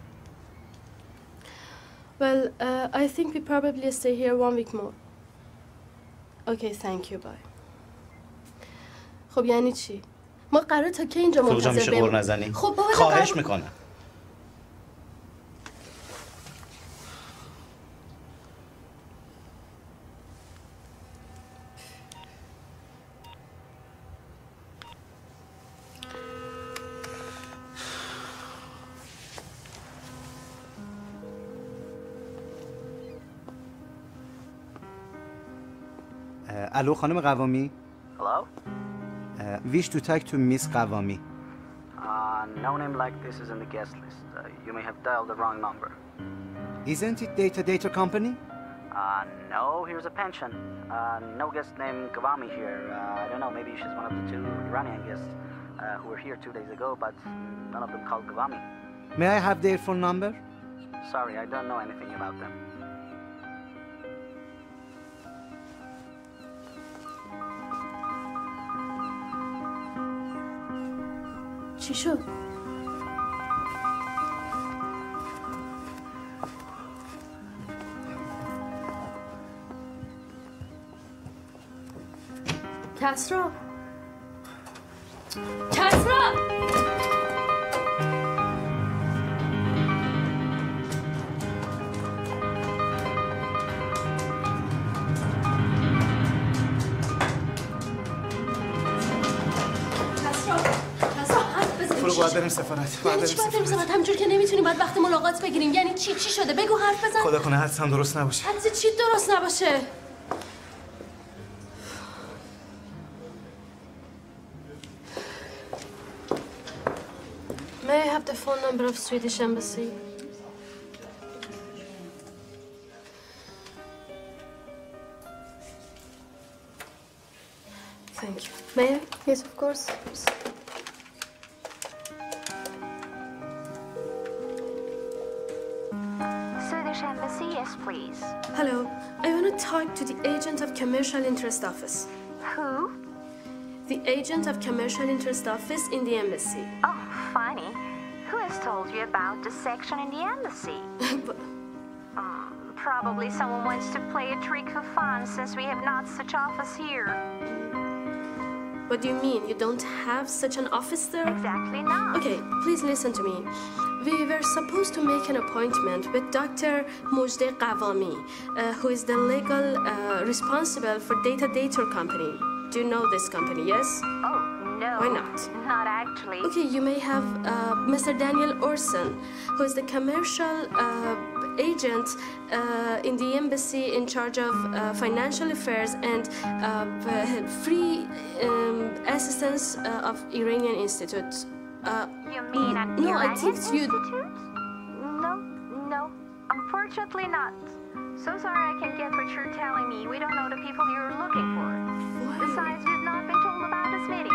Well, I think we probably stay here 1 week more. Okay, thank you, bye. خب یعنی چی؟ ما قراره تا کی اینجا منتظر بمونیم؟ میشه قور نزنی؟ خب بابا خواهش میکنم. الو خانم قوامی. Hello? Wish to talk to Miss قوامی. No name like this is in the guest list. You may have dialed the wrong number. Isn't it Data Company? No, here's a pension. No guest named Qawami here. I don't know, maybe she's one of the 2 Iranian guests who were here 2 days ago, but none of them called Qawami. May I have their phone number? Sorry, I don't know anything about them. چی شد؟ کسرا باید بریم سفارت. یعنی چی باید بریم سفارت؟ همینجور که نمیتونیم باید وقت ملاقات بگیریم. یعنی چی شده؟ بگو حرف بزن. خدا کنه حدسم درست نباشه. حدس چی درست نباشه؟ May I have the phone number of Swedish Embassy? Thank you. May I? Yes, of course. Swedish Embassy, yes, please. Hello. I want to talk to the agent of Commercial Interest Office. Who? The agent of Commercial Interest Office in the embassy. Oh, funny. Who has told you about the section in the embassy? Probably someone wants to play a trick for fun since we have not such office here. What do you mean? You don't have such an office there? Exactly not. Okay, please listen to me. We were supposed to make an appointment with Dr. Mojdeh Qawami, who is the legal responsible for Data Company. Do you know this company, yes? Oh, no. Why not? Not actually. Okay, you may have Mr. Daniel Orson, who is the commercial agent in the embassy in charge of financial affairs and free assistance of Iranian Institute. You mean an no, Iranian I think you... Institute? No, unfortunately not. So sorry I can't get what you're telling me. We don't know the people you're looking for. Besides, we've not been told about this meeting.